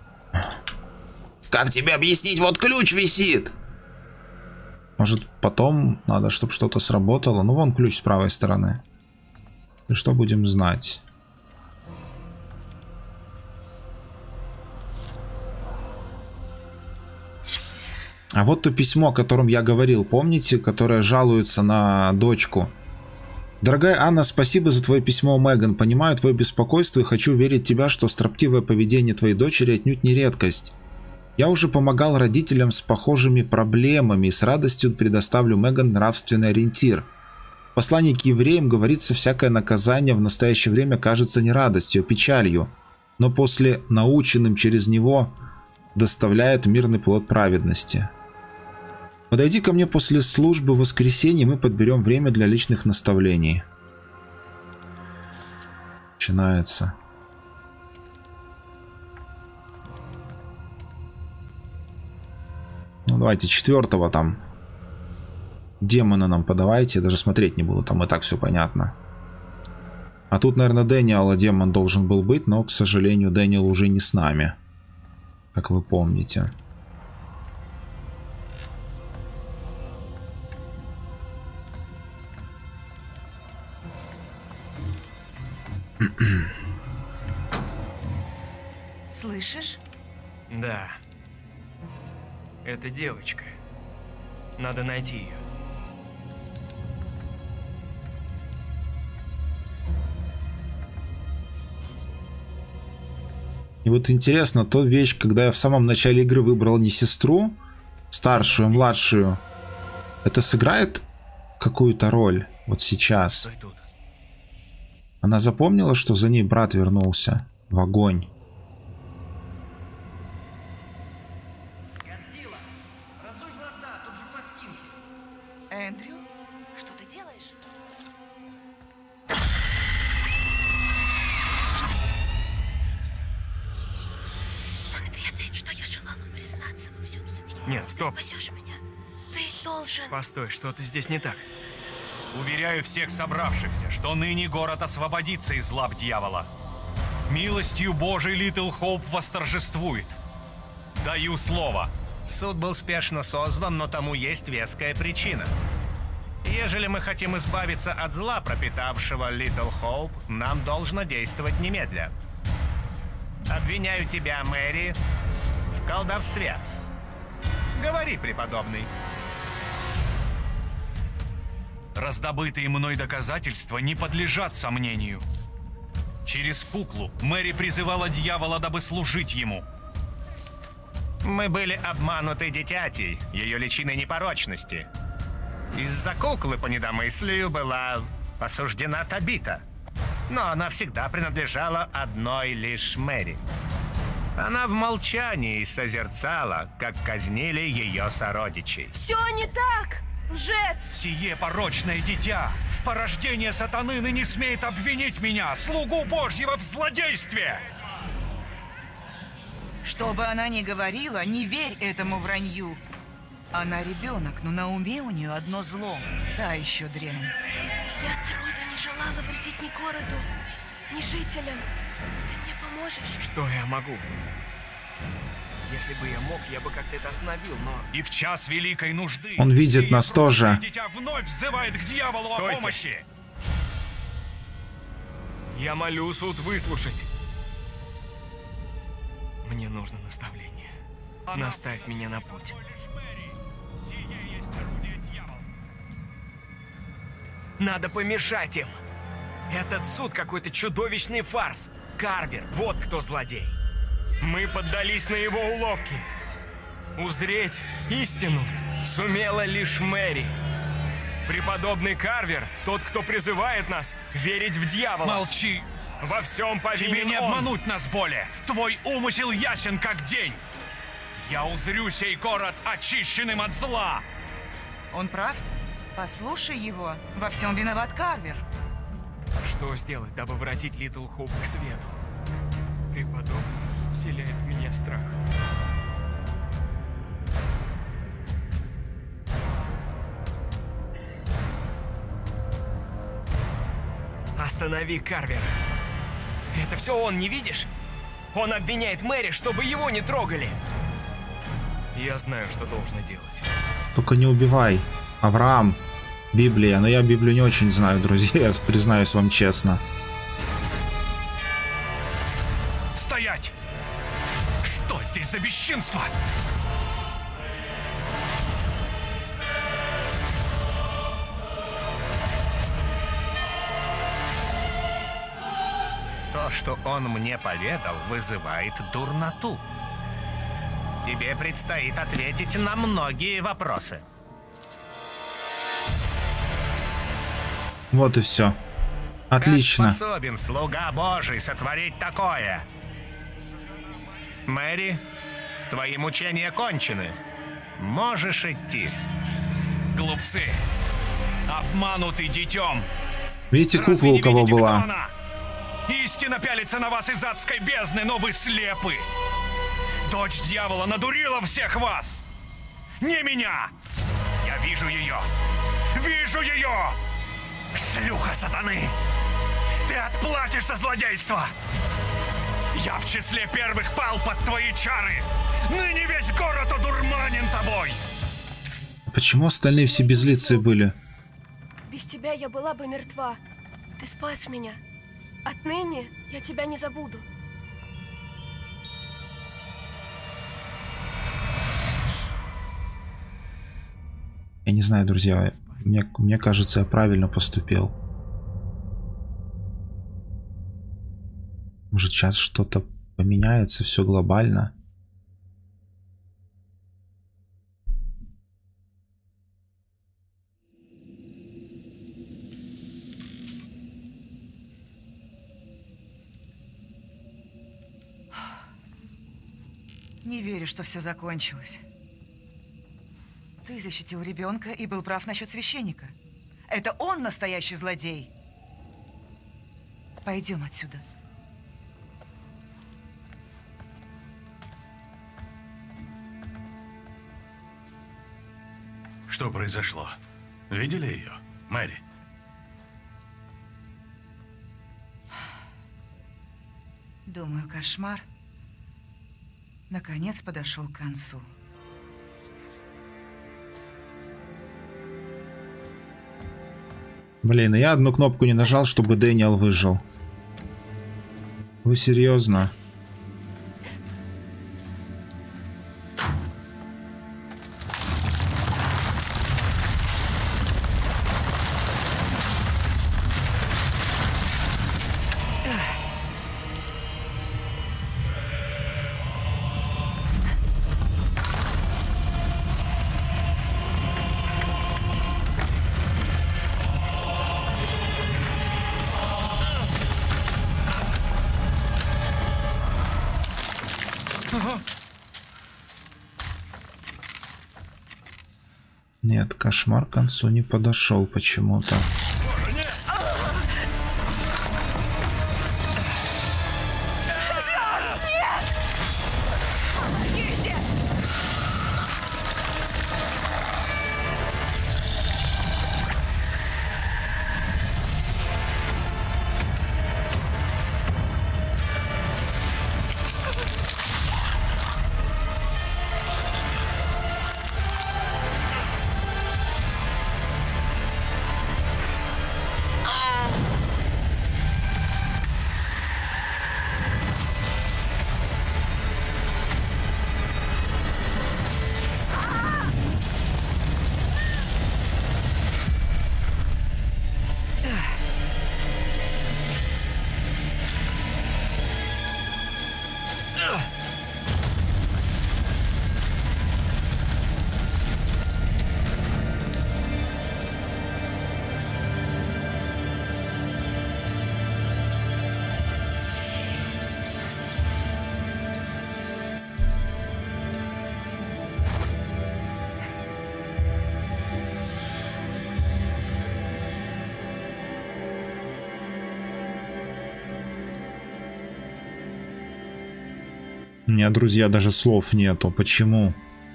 Как тебе объяснить? Вот ключ висит. Может, потом надо, чтобы что-то сработало? Ну, вон ключ с правой стороны. И что будем знать? А вот то письмо, о котором я говорил, помните, которое жалуется на дочку. Дорогая Анна, спасибо за твое письмо, Меган. Понимаю твое беспокойство и хочу верить в тебя, что строптивое поведение твоей дочери отнюдь не редкость. Я уже помогал родителям с похожими проблемами и с радостью предоставлю Меган нравственный ориентир. В послании к евреям говорится, всякое наказание в настоящее время кажется не радостью, а печалью, но после наученным через него доставляет мирный плод праведности. Подойди ко мне после службы в воскресенье, мы подберем время для личных наставлений. Начинается. Ну давайте четвертого там демона нам подавайте, даже смотреть не буду, там и так все понятно. А тут, наверное, Дэниела демон должен был быть, но, к сожалению, Дэниел уже не с нами, как вы помните. Слышишь? Да. Это девочка. Надо найти ее. И вот интересно, то вещь, когда я в самом начале игры выбрал не сестру, старшую, младшую, это сыграет какую-то роль вот сейчас? Она запомнила, что за ней брат вернулся в огонь. Годзилла, разуй глаза, тут же пластинки. Эндрю? Что ты делаешь? Он ведает, что я желала признаться во всем судье. Нет, стоп. Ты спасешь меня. Ты должен... Постой, что-то здесь не так. Уверяю всех собравшихся, что ныне город освободится из лап дьявола. Милостью Божией Литл Хоуп восторжествует. Даю слово. Суд был спешно созван, но тому есть веская причина. Ежели мы хотим избавиться от зла, пропитавшего Литл Хоуп, нам должно действовать немедля. Обвиняю тебя, Мэри, в колдовстве. Говори, преподобный. Раздобытые мной доказательства не подлежат сомнению. Через куклу Мэри призывала дьявола, дабы служить ему. Мы были обмануты дитятей, ее личиной непорочности. Из-за куклы, по недомыслию, была осуждена Табита. Но она всегда принадлежала одной лишь Мэри. Она в молчании созерцала, как казнили ее сородичей. Все не так! Лжец! Сие порочное дитя, порождение сатаны, ныне смеет обвинить меня, слугу Божьего, в злодействе! Что бы она ни говорила, не верь этому вранью. Она ребенок, но на уме у нее одно зло. Та еще дрянь. Я сроду не желала вредить ни городу, ни жителям. Ты мне поможешь? Что я могу? Если бы я мог, я бы как-то это остановил, но... И в час великой нужды... Он видит сие нас тоже. Дитя вновь взывает к дьяволу Стойте. о помощи. Я молю суд выслушать. Мне нужно наставление. Наставь меня на путь. Надо помешать им. Этот суд какой-то чудовищный фарс. Карвер, вот кто злодей. Мы поддались на его уловки. Узреть истину сумела лишь Мэри. Преподобный Карвер, тот, кто призывает нас верить в дьявола. Молчи. Во всем повинен Тебе не он. обмануть нас более. Твой умысел ясен, как день. Я узрю сей город очищенным от зла. Он прав? Послушай его. Во всем виноват Карвер. Что сделать, дабы воротить Литл Хоуп к свету? Преподобный вселяет в меня страх. Останови Карвера. Это все он, не видишь? Он обвиняет Мэри, чтобы его не трогали. Я знаю, что должно делать. Только не убивай. Авраам. Библия. Но я Библию не очень знаю, друзья. Признаюсь вам честно. Стоять! Что здесь за бесчинство? То, что он мне поведал, вызывает дурноту. Тебе предстоит ответить на многие вопросы. Вот и все. Отлично. Как способен слуга Божий сотворить такое? Мэри, твои мучения кончены. Можешь идти. Глупцы! Обманутый детем! Видите, Разве кукла не у кого видите, была? кто она? Истина пялится на вас из адской бездны, но вы слепы! Дочь дьявола надурила всех вас! Не меня! Я вижу ее! Вижу ее! Шлюха сатаны! Ты отплатишь за злодейство! Я в числе первых пал под твои чары! Ныне весь город одурманен тобой! Почему остальные все безлицые были? Без тебя я была бы мертва. Ты спас меня. Отныне я тебя не забуду. Я не знаю, друзья. Мне, мне кажется, я правильно поступил. Может, сейчас что-то поменяется все глобально. Не верю, что все закончилось. Ты защитил ребенка и был прав насчет священника. Это он настоящий злодей. Пойдем отсюда. Что произошло? Видели ее, Мэри? Думаю, кошмар наконец подошел к концу. Блин, я одну кнопку не нажал, чтобы Дэниел выжил. Вы серьезно? Нет, кошмар к концу не подошел почему-то. У меня, друзья, даже слов нету. Почему?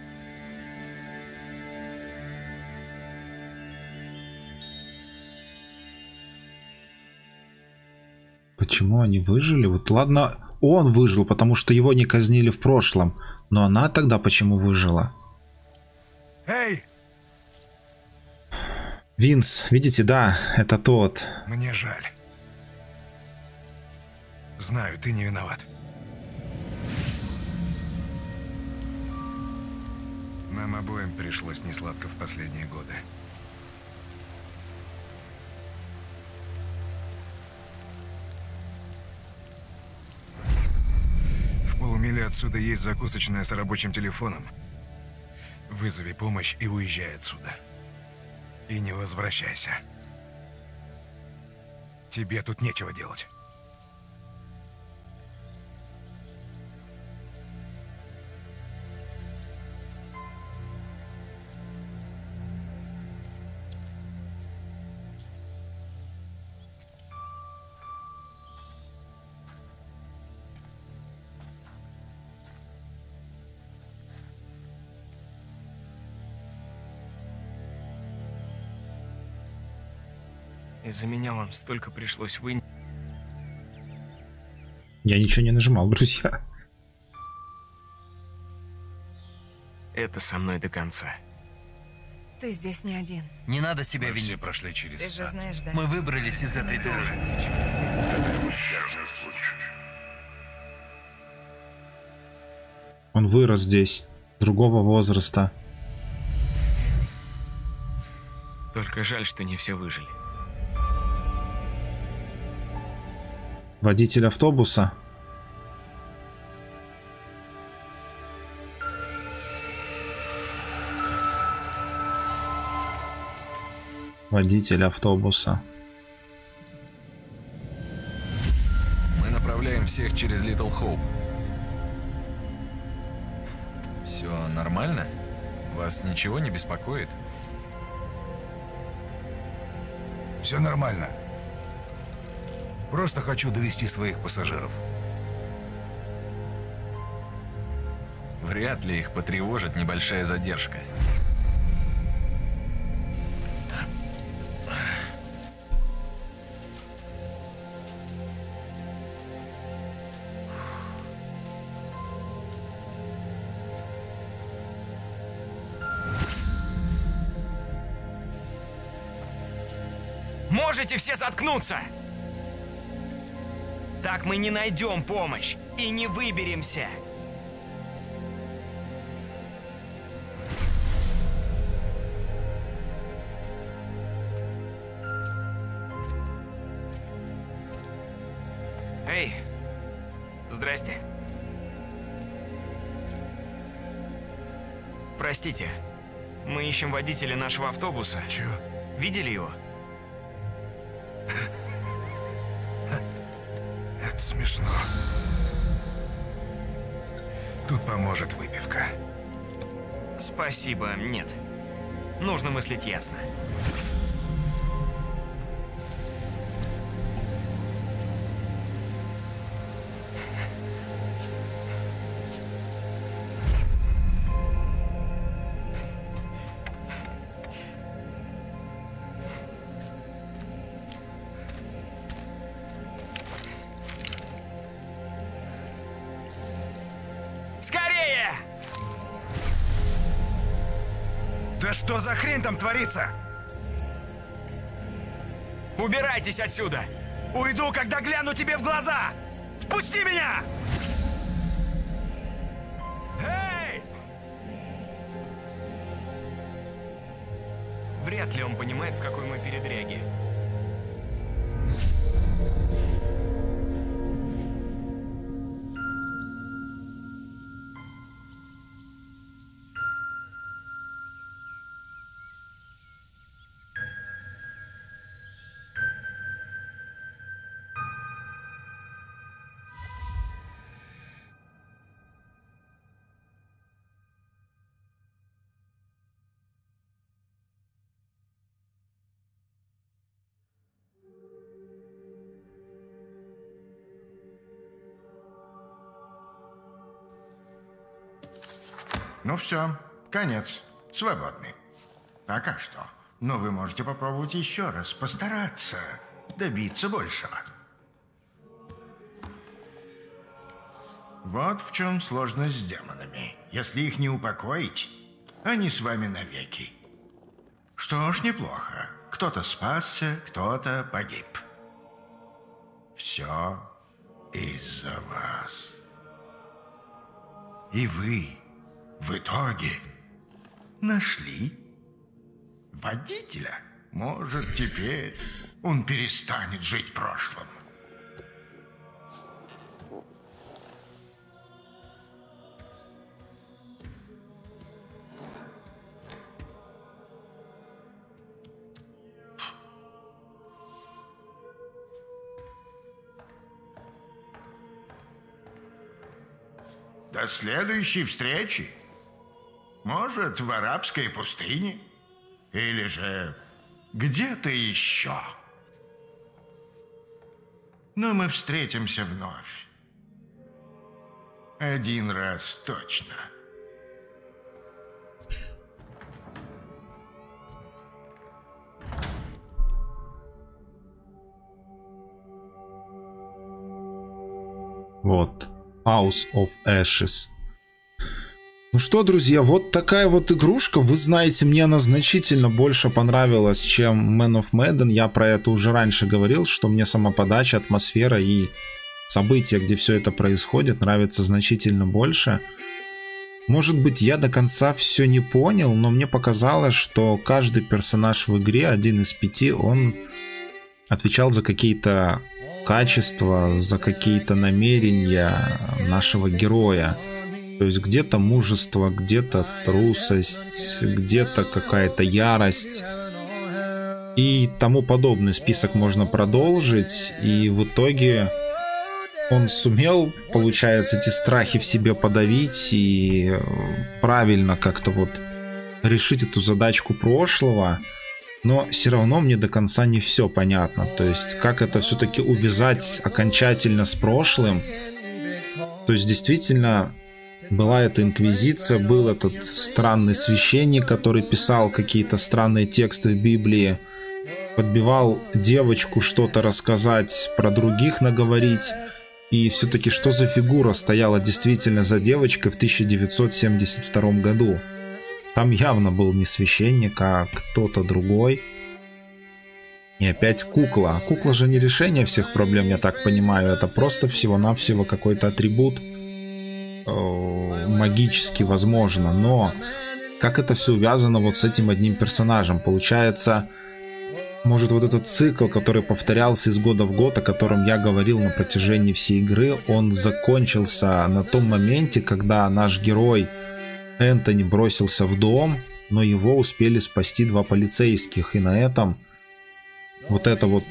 Почему они выжили? Вот ладно, он выжил, потому что его не казнили в прошлом. Но она тогда почему выжила? Эй! Винс, видите, да, это тот. Мне жаль. Знаю, ты не виноват. Нам обоим пришлось несладко в последние годы. В полумиле отсюда есть закусочная с рабочим телефоном. Вызови помощь и уезжай отсюда. И не возвращайся. Тебе тут нечего делать. Из-за меня вам столько пришлось вынести. Я ничего не нажимал, друзья. Это со мной до конца. Ты здесь не один. Не надо себя Мы винить. все прошли через Ты же ад. знаешь, да? Мы выбрались из этой дыры. Он вырос здесь, другого возраста. Только жаль, что не все выжили. Водитель автобуса. водитель автобуса. Мы направляем всех через Литл Хоуп. Все нормально? Вас ничего не беспокоит? Все нормально. Просто хочу довести своих пассажиров. Вряд ли их потревожит небольшая задержка. Можете все заткнуться? Так мы не найдем помощь и не выберемся. Эй, здрасте. Простите, мы ищем водителя нашего автобуса. Чё? Видели его? Это смешно. Тут поможет выпивка. Спасибо, нет. Нужно мыслить ясно. Скорее! Да что за хрень там творится? Убирайтесь отсюда! Уйду, когда гляну тебе в глаза! Впусти меня! Эй! Вряд ли он понимает, в какой мы передряге. Ну все, конец. Свободны. Пока что. Но вы можете попробовать еще раз, постараться добиться большего. Вот в чем сложность с демонами. Если их не упокоить, они с вами навеки. Что ж, неплохо. Кто-то спасся, кто-то погиб. Все из-за вас. И вы в итоге нашли водителя. Может, теперь он перестанет жить прошлым. До следующей встречи. Может, в арабской пустыне? Или же где-то еще. Но мы встретимся вновь. Один раз точно. Вот. House of Ashes. Ну что, друзья, вот такая вот игрушка. Вы знаете, мне она значительно больше понравилась, чем Man of Medan. Я про это уже раньше говорил, что мне сама подача, атмосфера и события, где все это происходит, нравится значительно больше. Может быть, я до конца все не понял, но мне показалось, что каждый персонаж в игре, один из пяти, он отвечал за какие-то качества, за какие-то намерения нашего героя. То есть где-то мужество, где-то трусость, где-то какая-то ярость. и тому подобный список можно продолжить. И в итоге он сумел, получается, эти страхи в себе подавить и правильно как-то вот решить эту задачку прошлого. Но все равно мне до конца не все понятно. То есть, как это все-таки увязать окончательно с прошлым. То есть, действительно, была эта инквизиция, был этот странный священник, который писал какие-то странные тексты в Библии, подбивал девочку что-то рассказать, про других наговорить. И все-таки что за фигура стояла действительно за девочкой в тысяча девятьсот семьдесят втором году? Там явно был не священник, а кто-то другой. И опять кукла. Кукла же не решение всех проблем, я так понимаю. Это просто всего-навсего какой-то атрибут. Э, магически возможно. Но как это все увязано вот с этим одним персонажем? Получается, может, вот этот цикл, который повторялся из года в год, о котором я говорил на протяжении всей игры, он закончился на том моменте, когда наш герой Энтони бросился в дом, но его успели спасти два полицейских, и на этом вот эта вот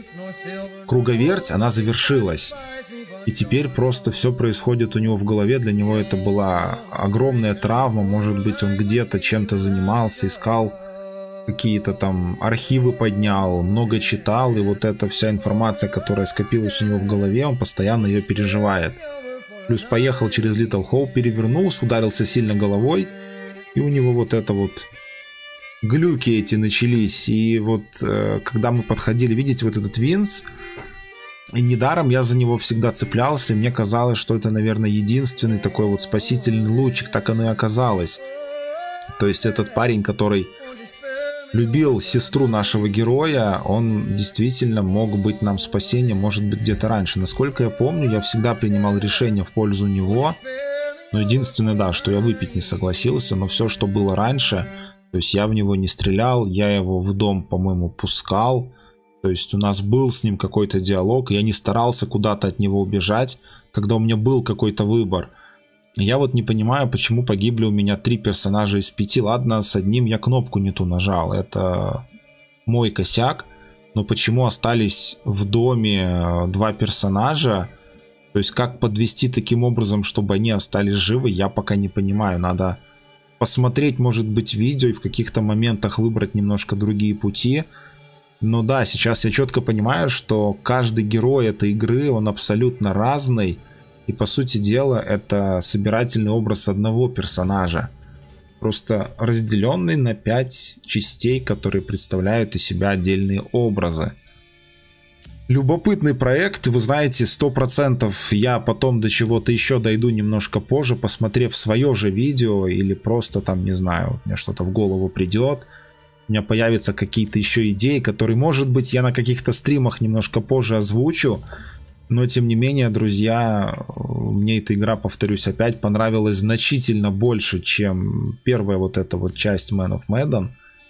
круговерть, она завершилась. И теперь просто все происходит у него в голове. Для него это была огромная травма. Может быть, он где-то чем-то занимался, искал какие-то там архивы, поднял, много читал, и вот эта вся информация, которая скопилась у него в голове, он постоянно ее переживает. Плюс поехал через Литл Хоуп, перевернулся, ударился сильно головой, и у него вот это вот глюки эти начались. И вот э, когда мы подходили, видите, вот этот Винс, и недаром я за него всегда цеплялся, и мне казалось, что это, наверное, единственный такой вот спасительный лучик, так оно и оказалось. То есть этот парень, который любил сестру нашего героя, он действительно мог быть нам спасением, может быть, где-то раньше. Насколько я помню, я всегда принимал решение в пользу него. Но единственное, да, что я выпить не согласился, но все, что было раньше, то есть я в него не стрелял, я его в дом, по-моему, пускал. То есть у нас был с ним какой-то диалог, я не старался куда-то от него убежать, когда у меня был какой-то выбор. Я вот не понимаю, почему погибли у меня три персонажа из пяти. Ладно, с одним я кнопку не ту нажал, это мой косяк. Но почему остались в доме два персонажа? То есть как подвести таким образом, чтобы они остались живы, я пока не понимаю. Надо посмотреть, может быть, видео и в каких-то моментах выбрать немножко другие пути. Но да, сейчас я четко понимаю, что каждый герой этой игры, он абсолютно разный. И по сути дела это собирательный образ одного персонажа, просто разделенный на пять частей, которые представляют из себя отдельные образы. Любопытный проект, вы знаете, сто процентов я потом до чего-то еще дойду немножко позже, посмотрев свое же видео, или просто там, не знаю, мне что-то в голову придет, у меня появятся какие-то еще идеи, которые, может быть, я на каких-то стримах немножко позже озвучу. Но, тем не менее, друзья, мне эта игра, повторюсь опять, понравилась значительно больше, чем первая вот эта вот часть Man of Medan.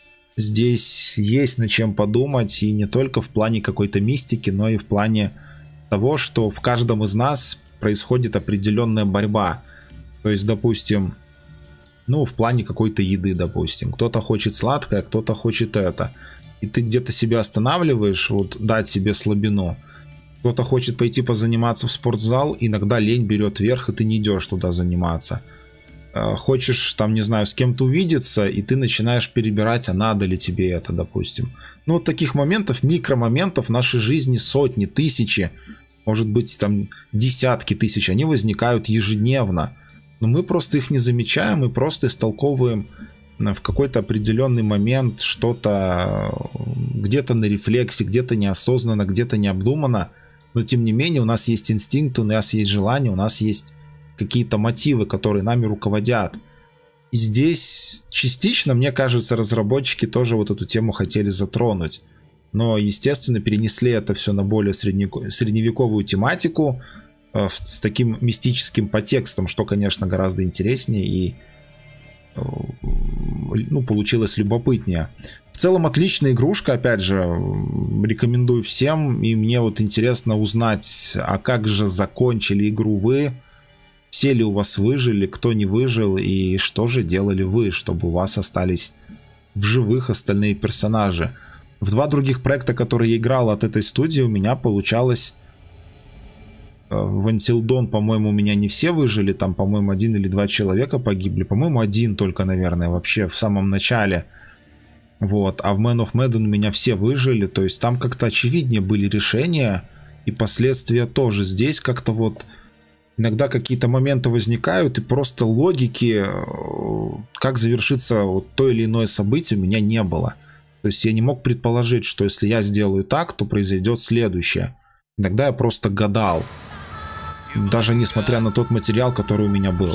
Здесь есть над чем подумать, и не только в плане какой-то мистики, но и в плане того, что в каждом из нас происходит определенная борьба. То есть, допустим, ну, в плане какой-то еды, допустим. Кто-то хочет сладкое, кто-то хочет это. И ты где-то себя останавливаешь, вот дать себе слабину. Кто-то хочет пойти позаниматься в спортзал, иногда лень берет верх, и ты не идешь туда заниматься. Хочешь, там, не знаю, с кем-то увидеться, и ты начинаешь перебирать, а надо ли тебе это, допустим. Ну, вот таких моментов, микромоментов в нашей жизни сотни, тысячи, может быть, там десятки тысяч, они возникают ежедневно. Но мы просто их не замечаем, мы просто истолковываем в какой-то определенный момент что-то где-то на рефлексе, где-то неосознанно, где-то необдуманно. Но тем не менее у нас есть инстинкт, у нас есть желание, у нас есть какие-то мотивы, которые нами руководят. И здесь частично, мне кажется, разработчики тоже вот эту тему хотели затронуть. Но, естественно, перенесли это все на более средневековую тематику, э, с таким мистическим подтекстом, что, конечно, гораздо интереснее и э, ну, получилось любопытнее. В целом отличная игрушка, опять же, рекомендую всем, и мне вот интересно узнать, а как же закончили игру вы, все ли у вас выжили, кто не выжил, и что же делали вы, чтобы у вас остались в живых остальные персонажи. В два других проекта, которые я играл от этой студии, у меня получалось... В Until Dawn, по-моему, у меня не все выжили. Там, по-моему, один или два человека погибли. По-моему, один только, наверное, вообще в самом начале. Вот. А в Man of Medan у меня все выжили. То есть там как-то очевиднее были решения. И последствия тоже. Здесь как-то вот... Иногда какие-то моменты возникают. И просто логики, как завершится вот то или иное событие, у меня не было. То есть я не мог предположить, что если я сделаю так, то произойдет следующее. Иногда я просто гадал. Даже несмотря на тот материал, который у меня был.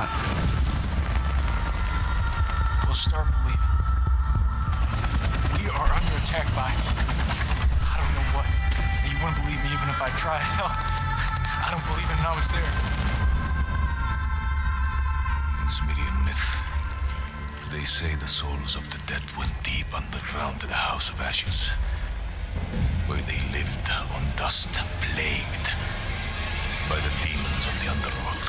They say the souls of the dead went deep underground to the House of Ashes, where they lived on dust, plagued by the demons of the underworld.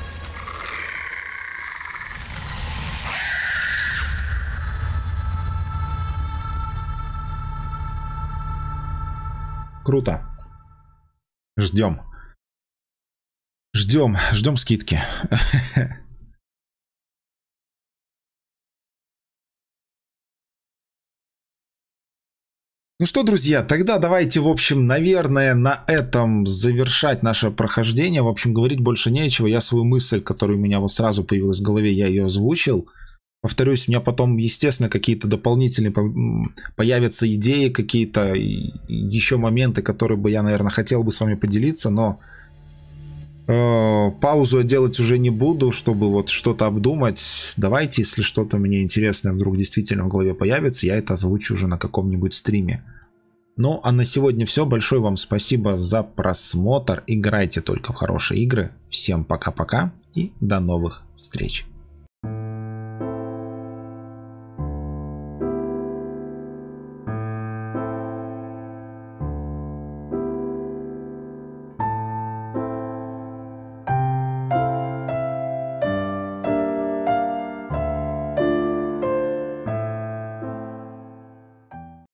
Круто. Ждем. Ждем. Ждем скидки. Ну что, друзья, тогда давайте, в общем, наверное, на этом завершать наше прохождение. В общем, говорить больше нечего. Я свою мысль, которая у меня вот сразу появилась в голове, я ее озвучил. Повторюсь, у меня потом, естественно, какие-то дополнительные появятся идеи, какие-то еще моменты, которые бы я, наверное, хотел бы с вами поделиться, но э, паузу я делать уже не буду, чтобы вот что-то обдумать. Давайте, если что-то мне интересное вдруг действительно в голове появится, я это озвучу уже на каком-нибудь стриме. Ну, а на сегодня все. Большое вам спасибо за просмотр. Играйте только в хорошие игры. Всем пока-пока и до новых встреч.